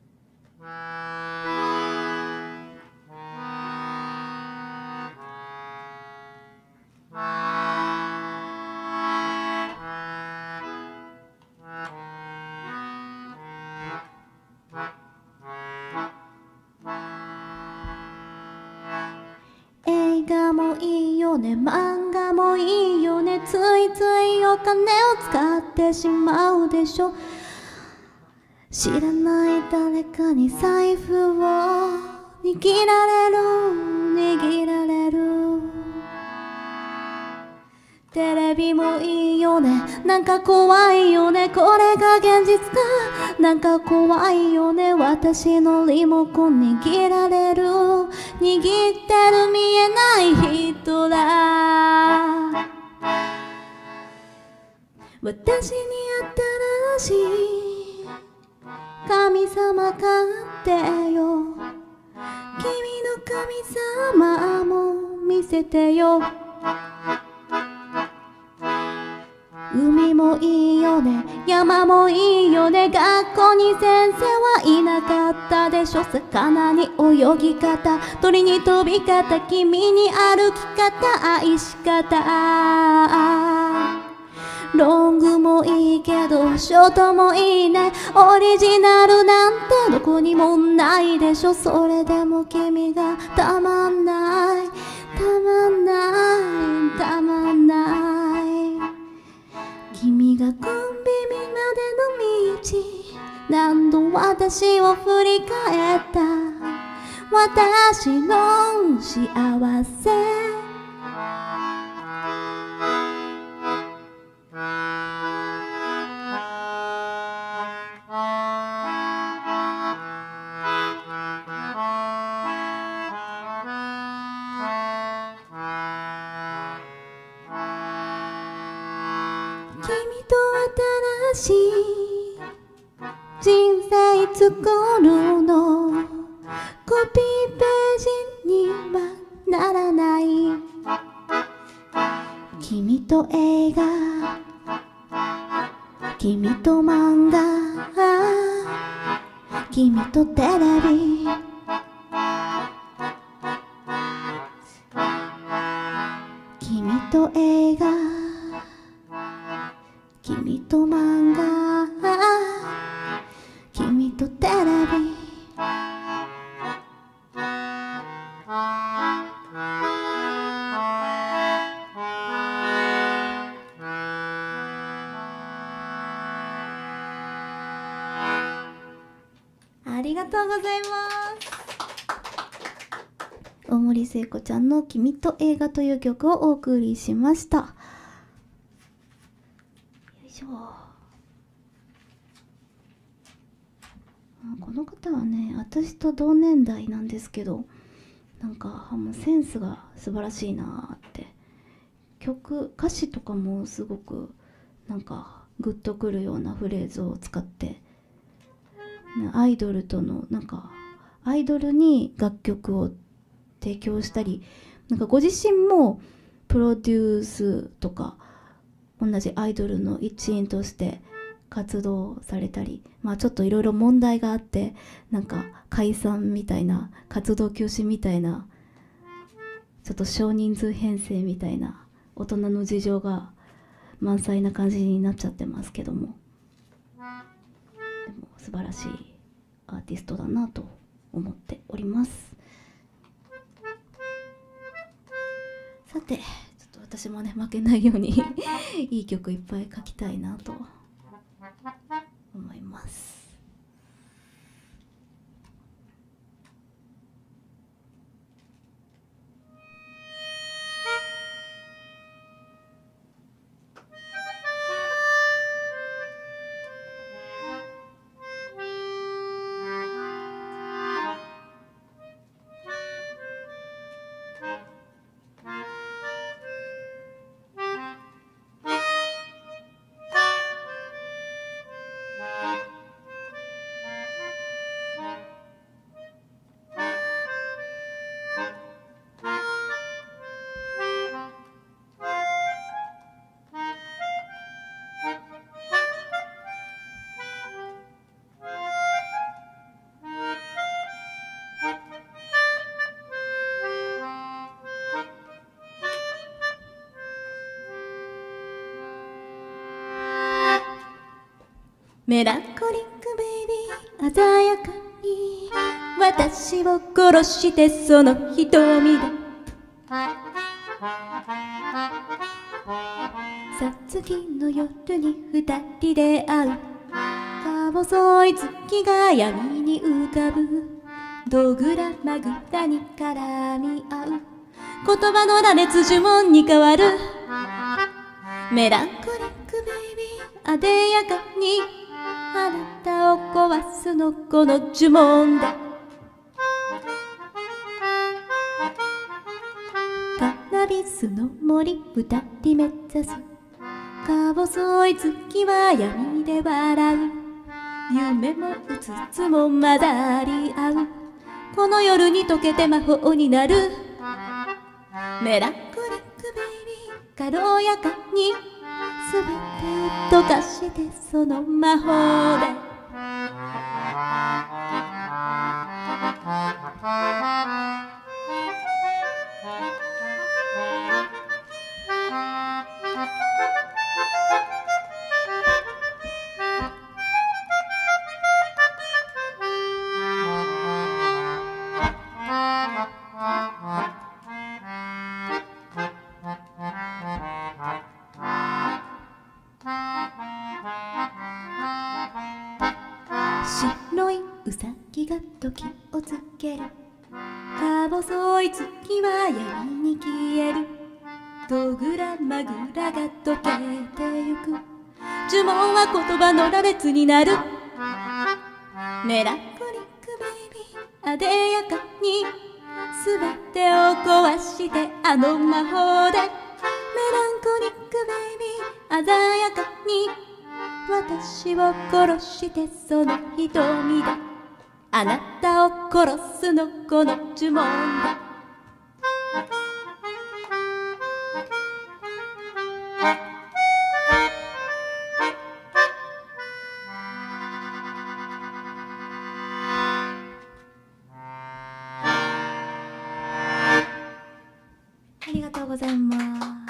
映画もいいよね、漫画もいいよね、ついついお金を使ってしまうでしょ。知らない誰かに財布を握られる握られる。テレビもいいよね、なんか怖いよね、これが現実かなんか怖いよね。私のリモコン握られる、握ってる見えない人だ。私に新しい神様買ってよ、君の神様も見せてよ。海もいいよね、 山もいいよね、学校に先生はいなかったでしょ。魚に泳ぎ方、鳥に飛び方、君に歩き方、愛し方。ロングもいいけどショートもいいね。オリジナルなんてどこにもないでしょ。それでも君がたまんない、たまんない、たまんない。君がコンビニまでの道、何度私を振り返った。私の幸せ君と新しい人生作るの、コピーページにはならない。君と映画、君と漫画、君とテレビ、君と映画、君と漫画、君とテレビ。ありがとうございます。大森聖子ちゃんの「君と映画」という曲をお送りしました。よいしょ。この方はね、私と同年代なんですけど、なんかもうセンスが素晴らしいなって。曲歌詞とかもすごくなんかグッとくるようなフレーズを使って、アイドルとのなんかアイドルに楽曲を提供したり、なんかご自身もプロデュースとか同じアイドルの一員として活動されたり、まあちょっといろいろ問題があって、なんか解散みたいな、活動休止みたいな、ちょっと少人数編成みたいな大人の事情が満載な感じになっちゃってますけども、でも素晴らしいアーティストだなと思っております。さて、ちょっと私もね負けないようにいい曲いっぱい書きたいなと思います。メランコリックベイビー、鮮やかに私を殺してその瞳でさつきの夜に二人で会う。か細い月が闇に浮かぶ。どぐらまぐらに絡み合う。言葉の羅列呪文に変わる。メランコリックベイビー、あでやかにあなたを壊すのこの呪文だ。カナビスの森二人目指す。か細い月は闇で笑う。夢もうつつも混ざり合う。この夜に溶けて魔法になる。メランコリックベイビー、軽やかにすべて溶かしてその魔法で白いうさぎが時をつけるか細い月は闇に消えるドグラマグラが溶けてゆく呪文は言葉の羅列になるメランコリックベイビーあでやかにすべてを壊してあの魔法でメランコリックベイビー鮮やかに私を殺してその瞳であなたを殺すのこの呪文でありがとうございます。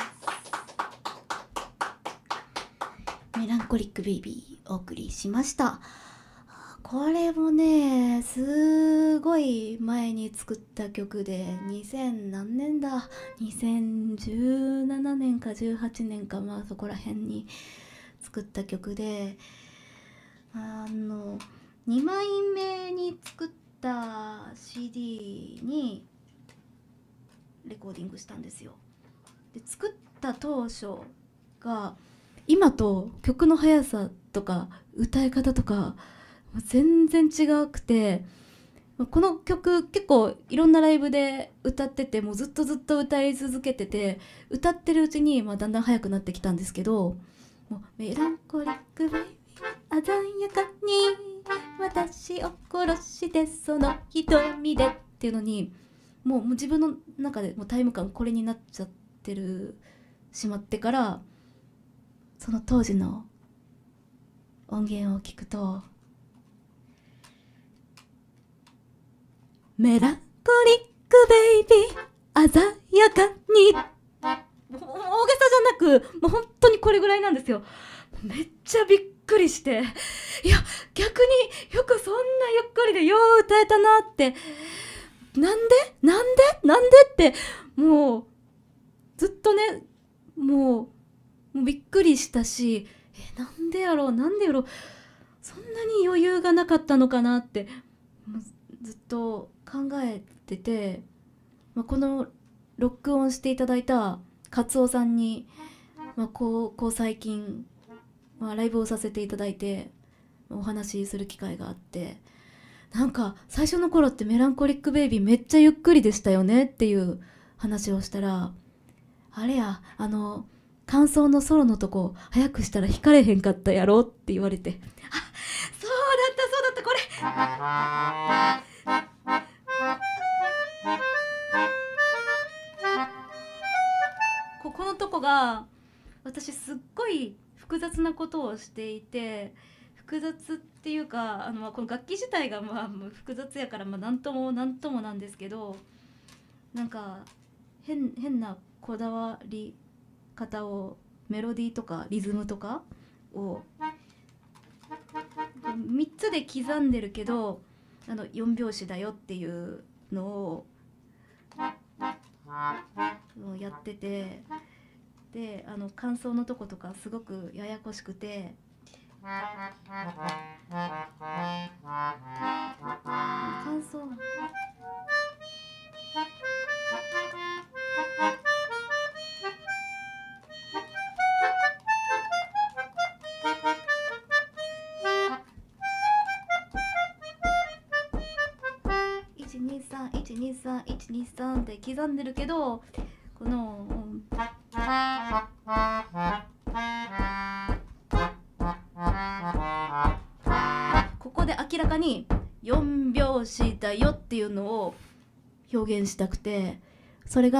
メランコリックベイビーお送りしました。これもねすごい前に作った曲でにせん何年だにせんじゅうななねんかじゅうはちねんかまあそこら辺に作った曲であのにまいめに作った シーディー にレコーディングしたんですよ。で作った当初が今と曲の速さとか歌い方とか全然違くてこの曲結構いろんなライブで歌っててもうずっとずっと歌い続けてて歌ってるうちにまあだんだん速くなってきたんですけどもうメランコリックベイビー鮮やかに私を殺してその瞳でっていうのにもう、もう自分の中でもうタイム感これになっちゃってるしまってからその当時の音源を聞くとメランコリックベイビー鮮やかに大げさじゃなくもう本当にこれぐらいなんですよ。めっちゃびっくりしていや逆によくそんなゆっくりでよう歌えたなってなんでなんでなんでってもうずっとねもうもうびっくりしたしえなんでやろうなんでやろうそんなに余裕がなかったのかなってもうずっと考えてて、まあ、この録音していただいたカツオさんに、まあ、こう、こう最近、まあ、ライブをさせていただいてお話しする機会があってなんか最初の頃ってメランコリックベイビーめっちゃゆっくりでしたよねっていう話をしたらあれやあの感想のソロのとこ早くしたら弾かれへんかったやろって言われてあそうだったそうだったこれここのとこが私すっごい複雑なことをしていて複雑っていうかあのこの楽器自体がまあ複雑やからまあ何とも何ともなんですけどなんか 変, 変なこだわり方をメロディーとかリズムとかをみっつで刻んでるけどあのよん拍子だよっていうのをやっててであの感想のとことかすごくややこしくて感想いちにさんいちにさんいちにさんって刻んでるけどこのここで明らかによん拍子だよっていうのを表現したくてそれが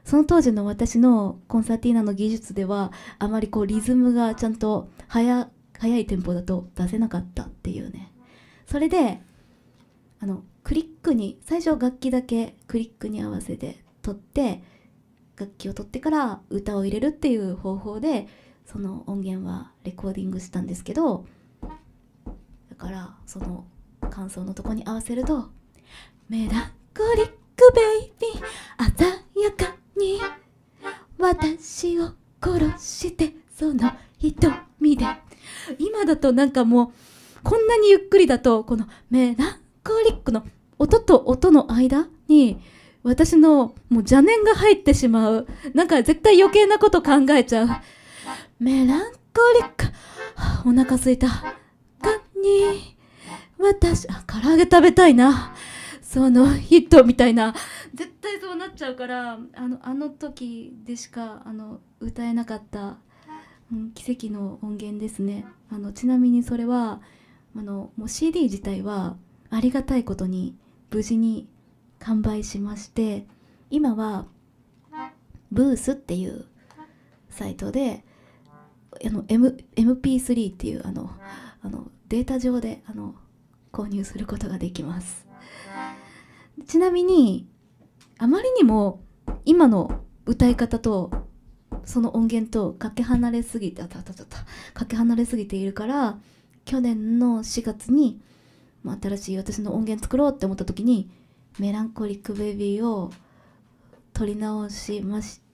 その当時の私のコンサーティーナの技術ではあまりこうリズムがちゃんと速速いテンポだと出せなかったっていうね。それであのクリックに最初楽器だけクリックに合わせて取って楽器を取ってから歌を入れるっていう方法でその音源はレコーディングしたんですけど、だからその感想のとこに合わせるとメランコリックベイビー鮮やかに私を殺してその瞳で、今だとなんかもうこんなにゆっくりだとこのメランコリックの音と音の間に私のもう邪念が入ってしまう。なんか絶対余計なこと考えちゃう。メランコリック、はあ、お腹すいたかに私、あ、唐揚げ食べたいなその人みたいな、絶対そうなっちゃうから、あのあの時でしかあの歌えなかった、うん、奇跡の音源ですね。あのちなみにそれはあのもう シーディー 自体はありがたいことに無事に完売しまして、今はブースっていうサイトであの、M、エムピースリー っていうあのあのデータ上であの購入することができます。ちなみにあまりにも今の歌い方とその音源とかけ離れすぎてあたたたたかけ離れすぎているから、去年のしがつに新しい私の音源作ろうって思った時にメランコリックベイビーを撮り直しまして、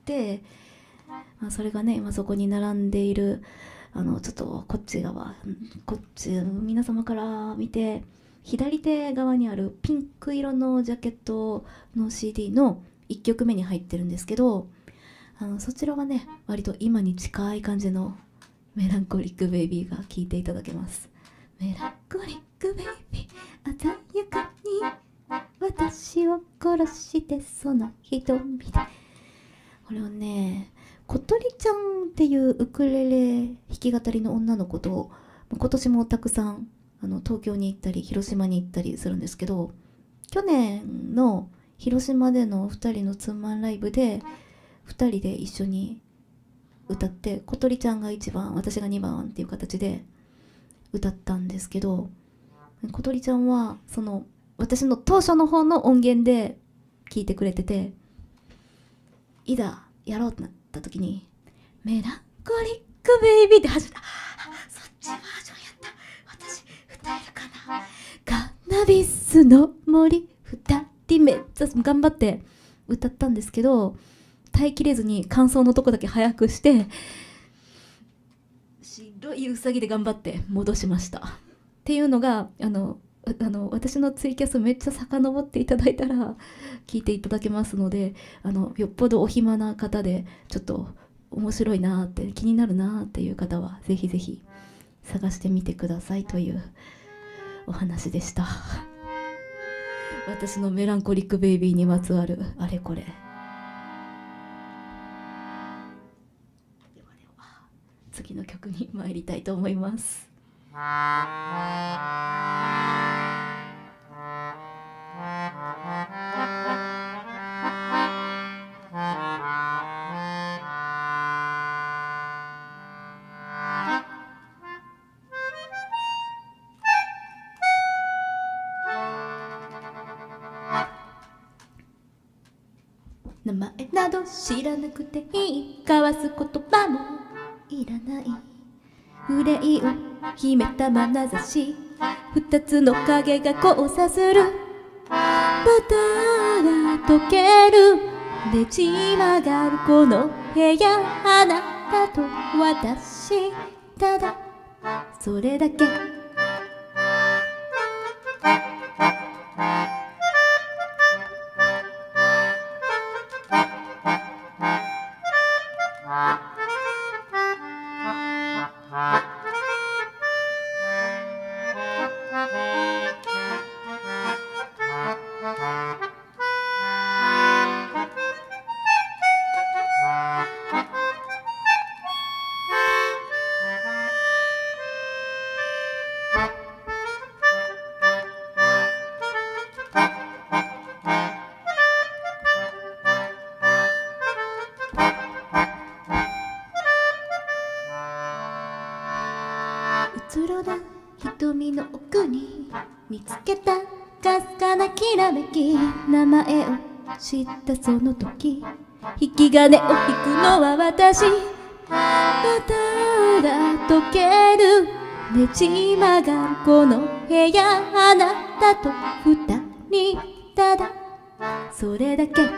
まあ、それがね今そこに並んでいるあのちょっとこっち側こっち皆様から見て左手側にあるピンク色のジャケットの シーディー のいっきょくめに入ってるんですけど、あのそちらはね割と今に近い感じのメランコリックベイビーが聴いていただけます。メランコリックベイビー鮮やかに私を殺してその瞳で、これをね小鳥ちゃんっていうウクレレ弾き語りの女の子と今年もたくさんあの東京に行ったり広島に行ったりするんですけど、去年の広島でのふたりのツーマンライブでふたりで一緒に歌って、小鳥ちゃんがいちばん私がにばんっていう形で歌ったんですけど、小鳥ちゃんはその私の当初の方の音源で聴いてくれてて、いざやろうってなった時にメランコリックベイビーって始めた。そっちバージョンやった。私歌えるかな。カナビスの森ふたりめっちゃ頑張って歌ったんですけど、耐えきれずに感想のとこだけ早くして白いウサギで頑張って戻しましたっていうのがあのあの私のツイキャスめっちゃ遡っていただいたら聞いていただけますので、あのよっぽどお暇な方でちょっと面白いなって気になるなっていう方はぜひぜひ探してみてくださいというお話でした。私のメランコリックベイビーにまつわるあれこれ。ではでは次の曲に参りたいと思います。名前など知らなくていい、交わす言葉もいらない、憂いを秘めた眼差し、二つの影が交差する、またが溶けるねじ曲がるこの部屋、あなたと私ただそれだけ。 海の奥に見つけたかすかなきらめき、名前を知ったその時、引き金を引くのは私。まただ溶けるねじ曲がるこの部屋、あなたと二人ただそれだけ。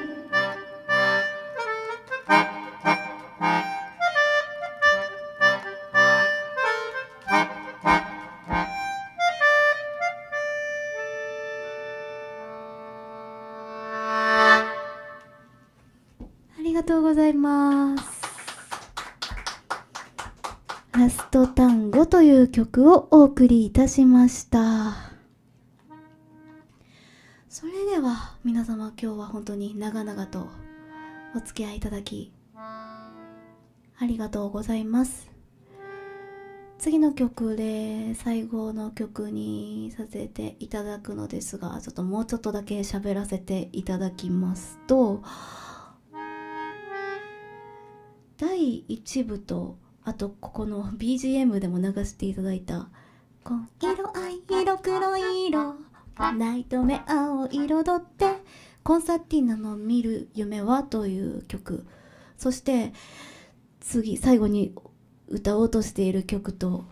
ありがとうございます。ラスト単語という曲をお送りいたしました。それでは皆様、今日は本当に長々とお付き合いいただきありがとうございます。次の曲で最後の曲にさせていただくのですが、ちょっともうちょっとだけ喋らせていただきますと、だいいち部と、あとここの ビージーエム でも流していただいた「紺色藍色黒色ナイトメアを彩ってコンサーティーナの見る夢は」という曲、そして次最後に歌おうとしている曲と、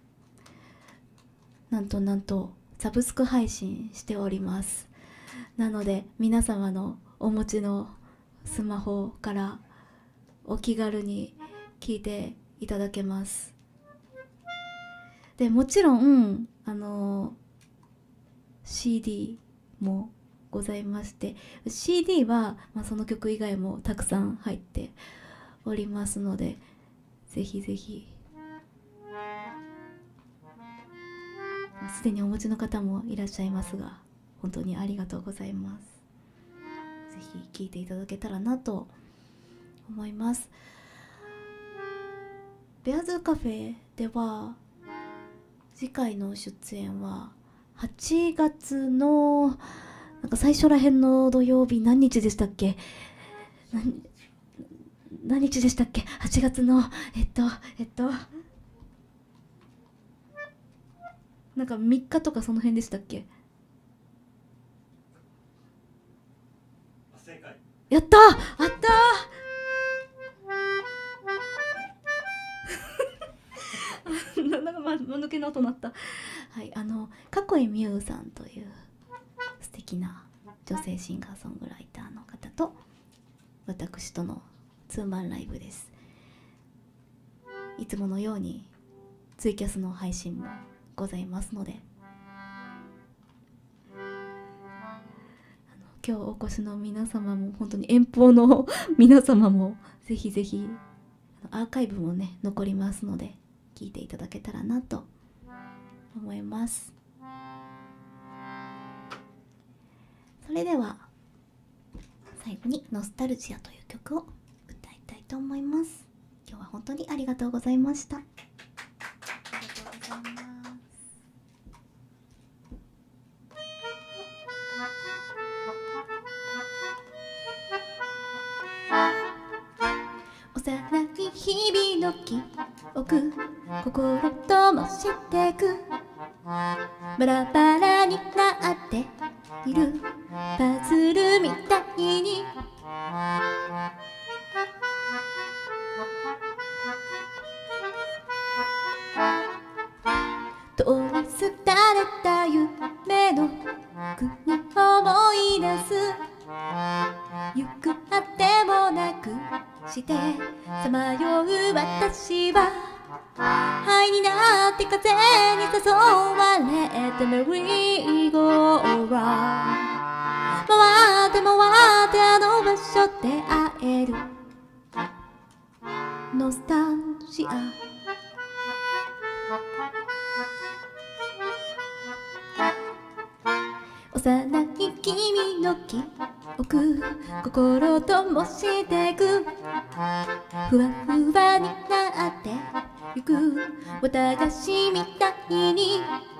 なんとなんとサブスク配信しております。なので皆様のお持ちのスマホからお気軽に聴いていただけます。でもちろんあの シーディー もございまして、 シーディー は、まあ、その曲以外もたくさん入っておりますので、ぜひぜひ、すでにお持ちの方もいらっしゃいますが、本当にありがとうございます。ぜひ聴いていただけたらなと思います。ベアズカフェでは次回の出演ははちがつのなんか最初らへんの土曜日、何日でしたっけ、何何日でしたっけ、はちがつのえっとえっとなんかみっかとかその辺でしたっけ。 正解。 やったー、あったーなんかま間抜けの音鳴った。はい、あのかこいみゆうさんという素敵な女性シンガーソングライターの方と私とのツーマンライブです。いつものようにツイキャスの配信もございますので、あの今日お越しの皆様も、本当に遠方の皆様もぜひぜひアーカイブもね残りますので聞いていただけたらなと思います。それでは最後にノスタルジアという曲を歌いたいと思います。今日は本当にありがとうございました。ありがとうございます。幼い日々の記憶、心ともしてく、バラバラになっているパズルみたいに、通りすがれた夢の国思い出す、行くあてもなくしてさまよう私は、灰になって風に誘われてメリーゴーラウンド、回って回ってあの場所で会えるノスタルジア。幼い君の記憶、心ともしてく、ふわふわになってゆく綿菓子みたいに、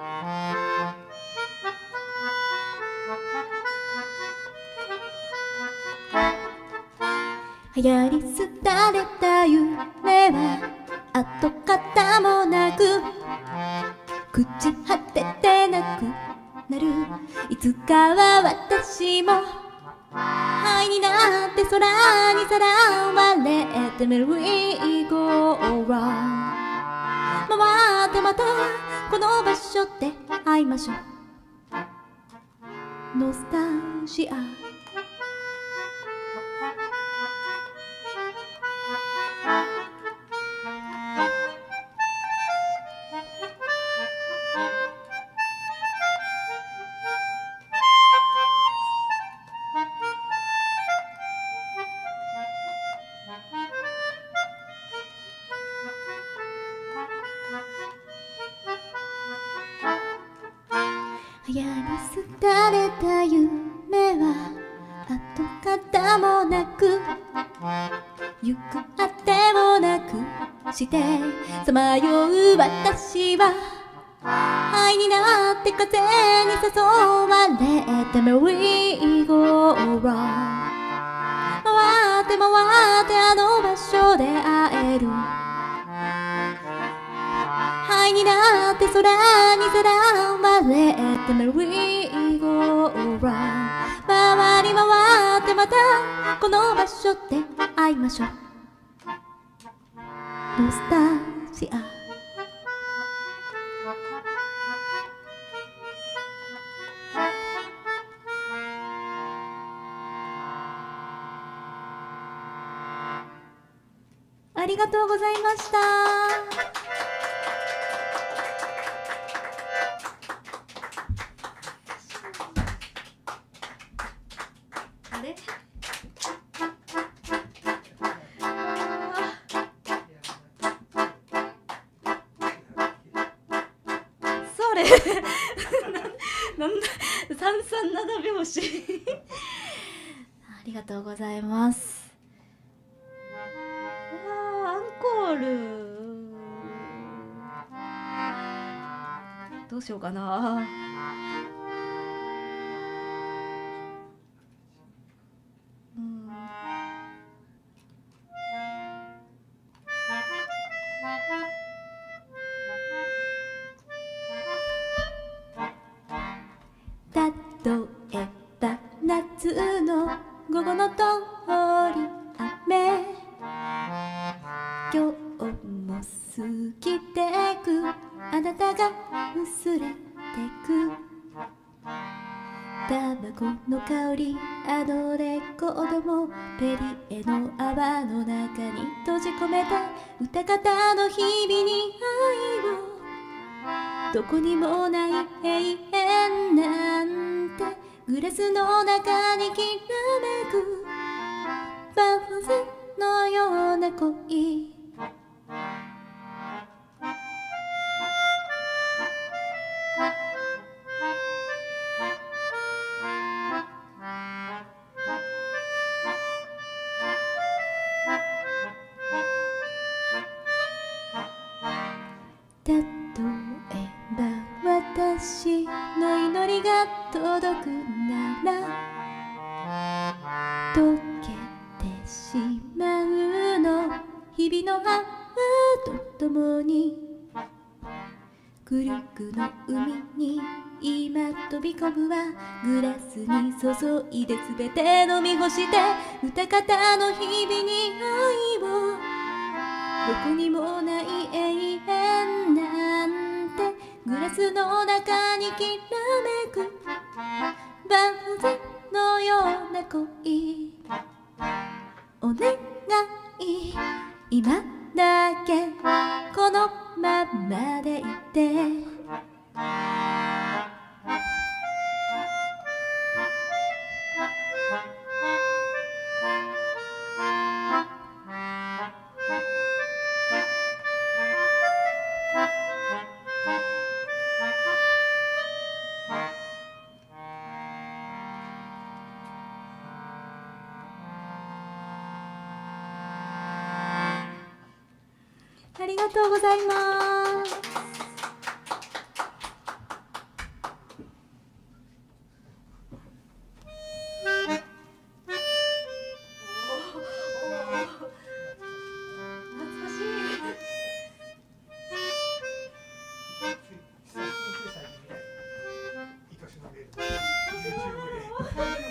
流行り廃れた夢は跡形もなく朽ち果てれなくなる。いつかは私も灰になって空にさらわれてメリーゴーラウンド回ってまたこの場所で会いましょう。ノスタルジア。流行らせられた夢は跡形もなく行くあてもなくしてさまよう私は灰になって風に誘われてメリーゴーラウンド回って回ってあの場所で会える。灰になって空にさらわれてメリーゴーラウンド回り回ってまたこの場所で会いましょう。ノスタルジア。ありがとうございました。あれそれなんだ三三七拍子ありがとうございます。アンコールどうしようかな。うん例えば夏の午後の通り雨今日も過ぎてくあなたが薄れてくタバコの香りあのレコードもペリエの泡の中に閉じ込めた歌方の日々に愛をどこにもない永遠なんてグラスの中にきらめくバフゼのような恋例えば私の祈りが届くなら溶けてしまうの日々の泡とともにクルクの海に今飛び込むわグラスに注いで全て飲み干して歌方の日々に愛をどこにもない永遠なんてグラスの中にきらめくバフゼのような恋お願い今だけこのままでいてありがとうございます。懐かしい。 す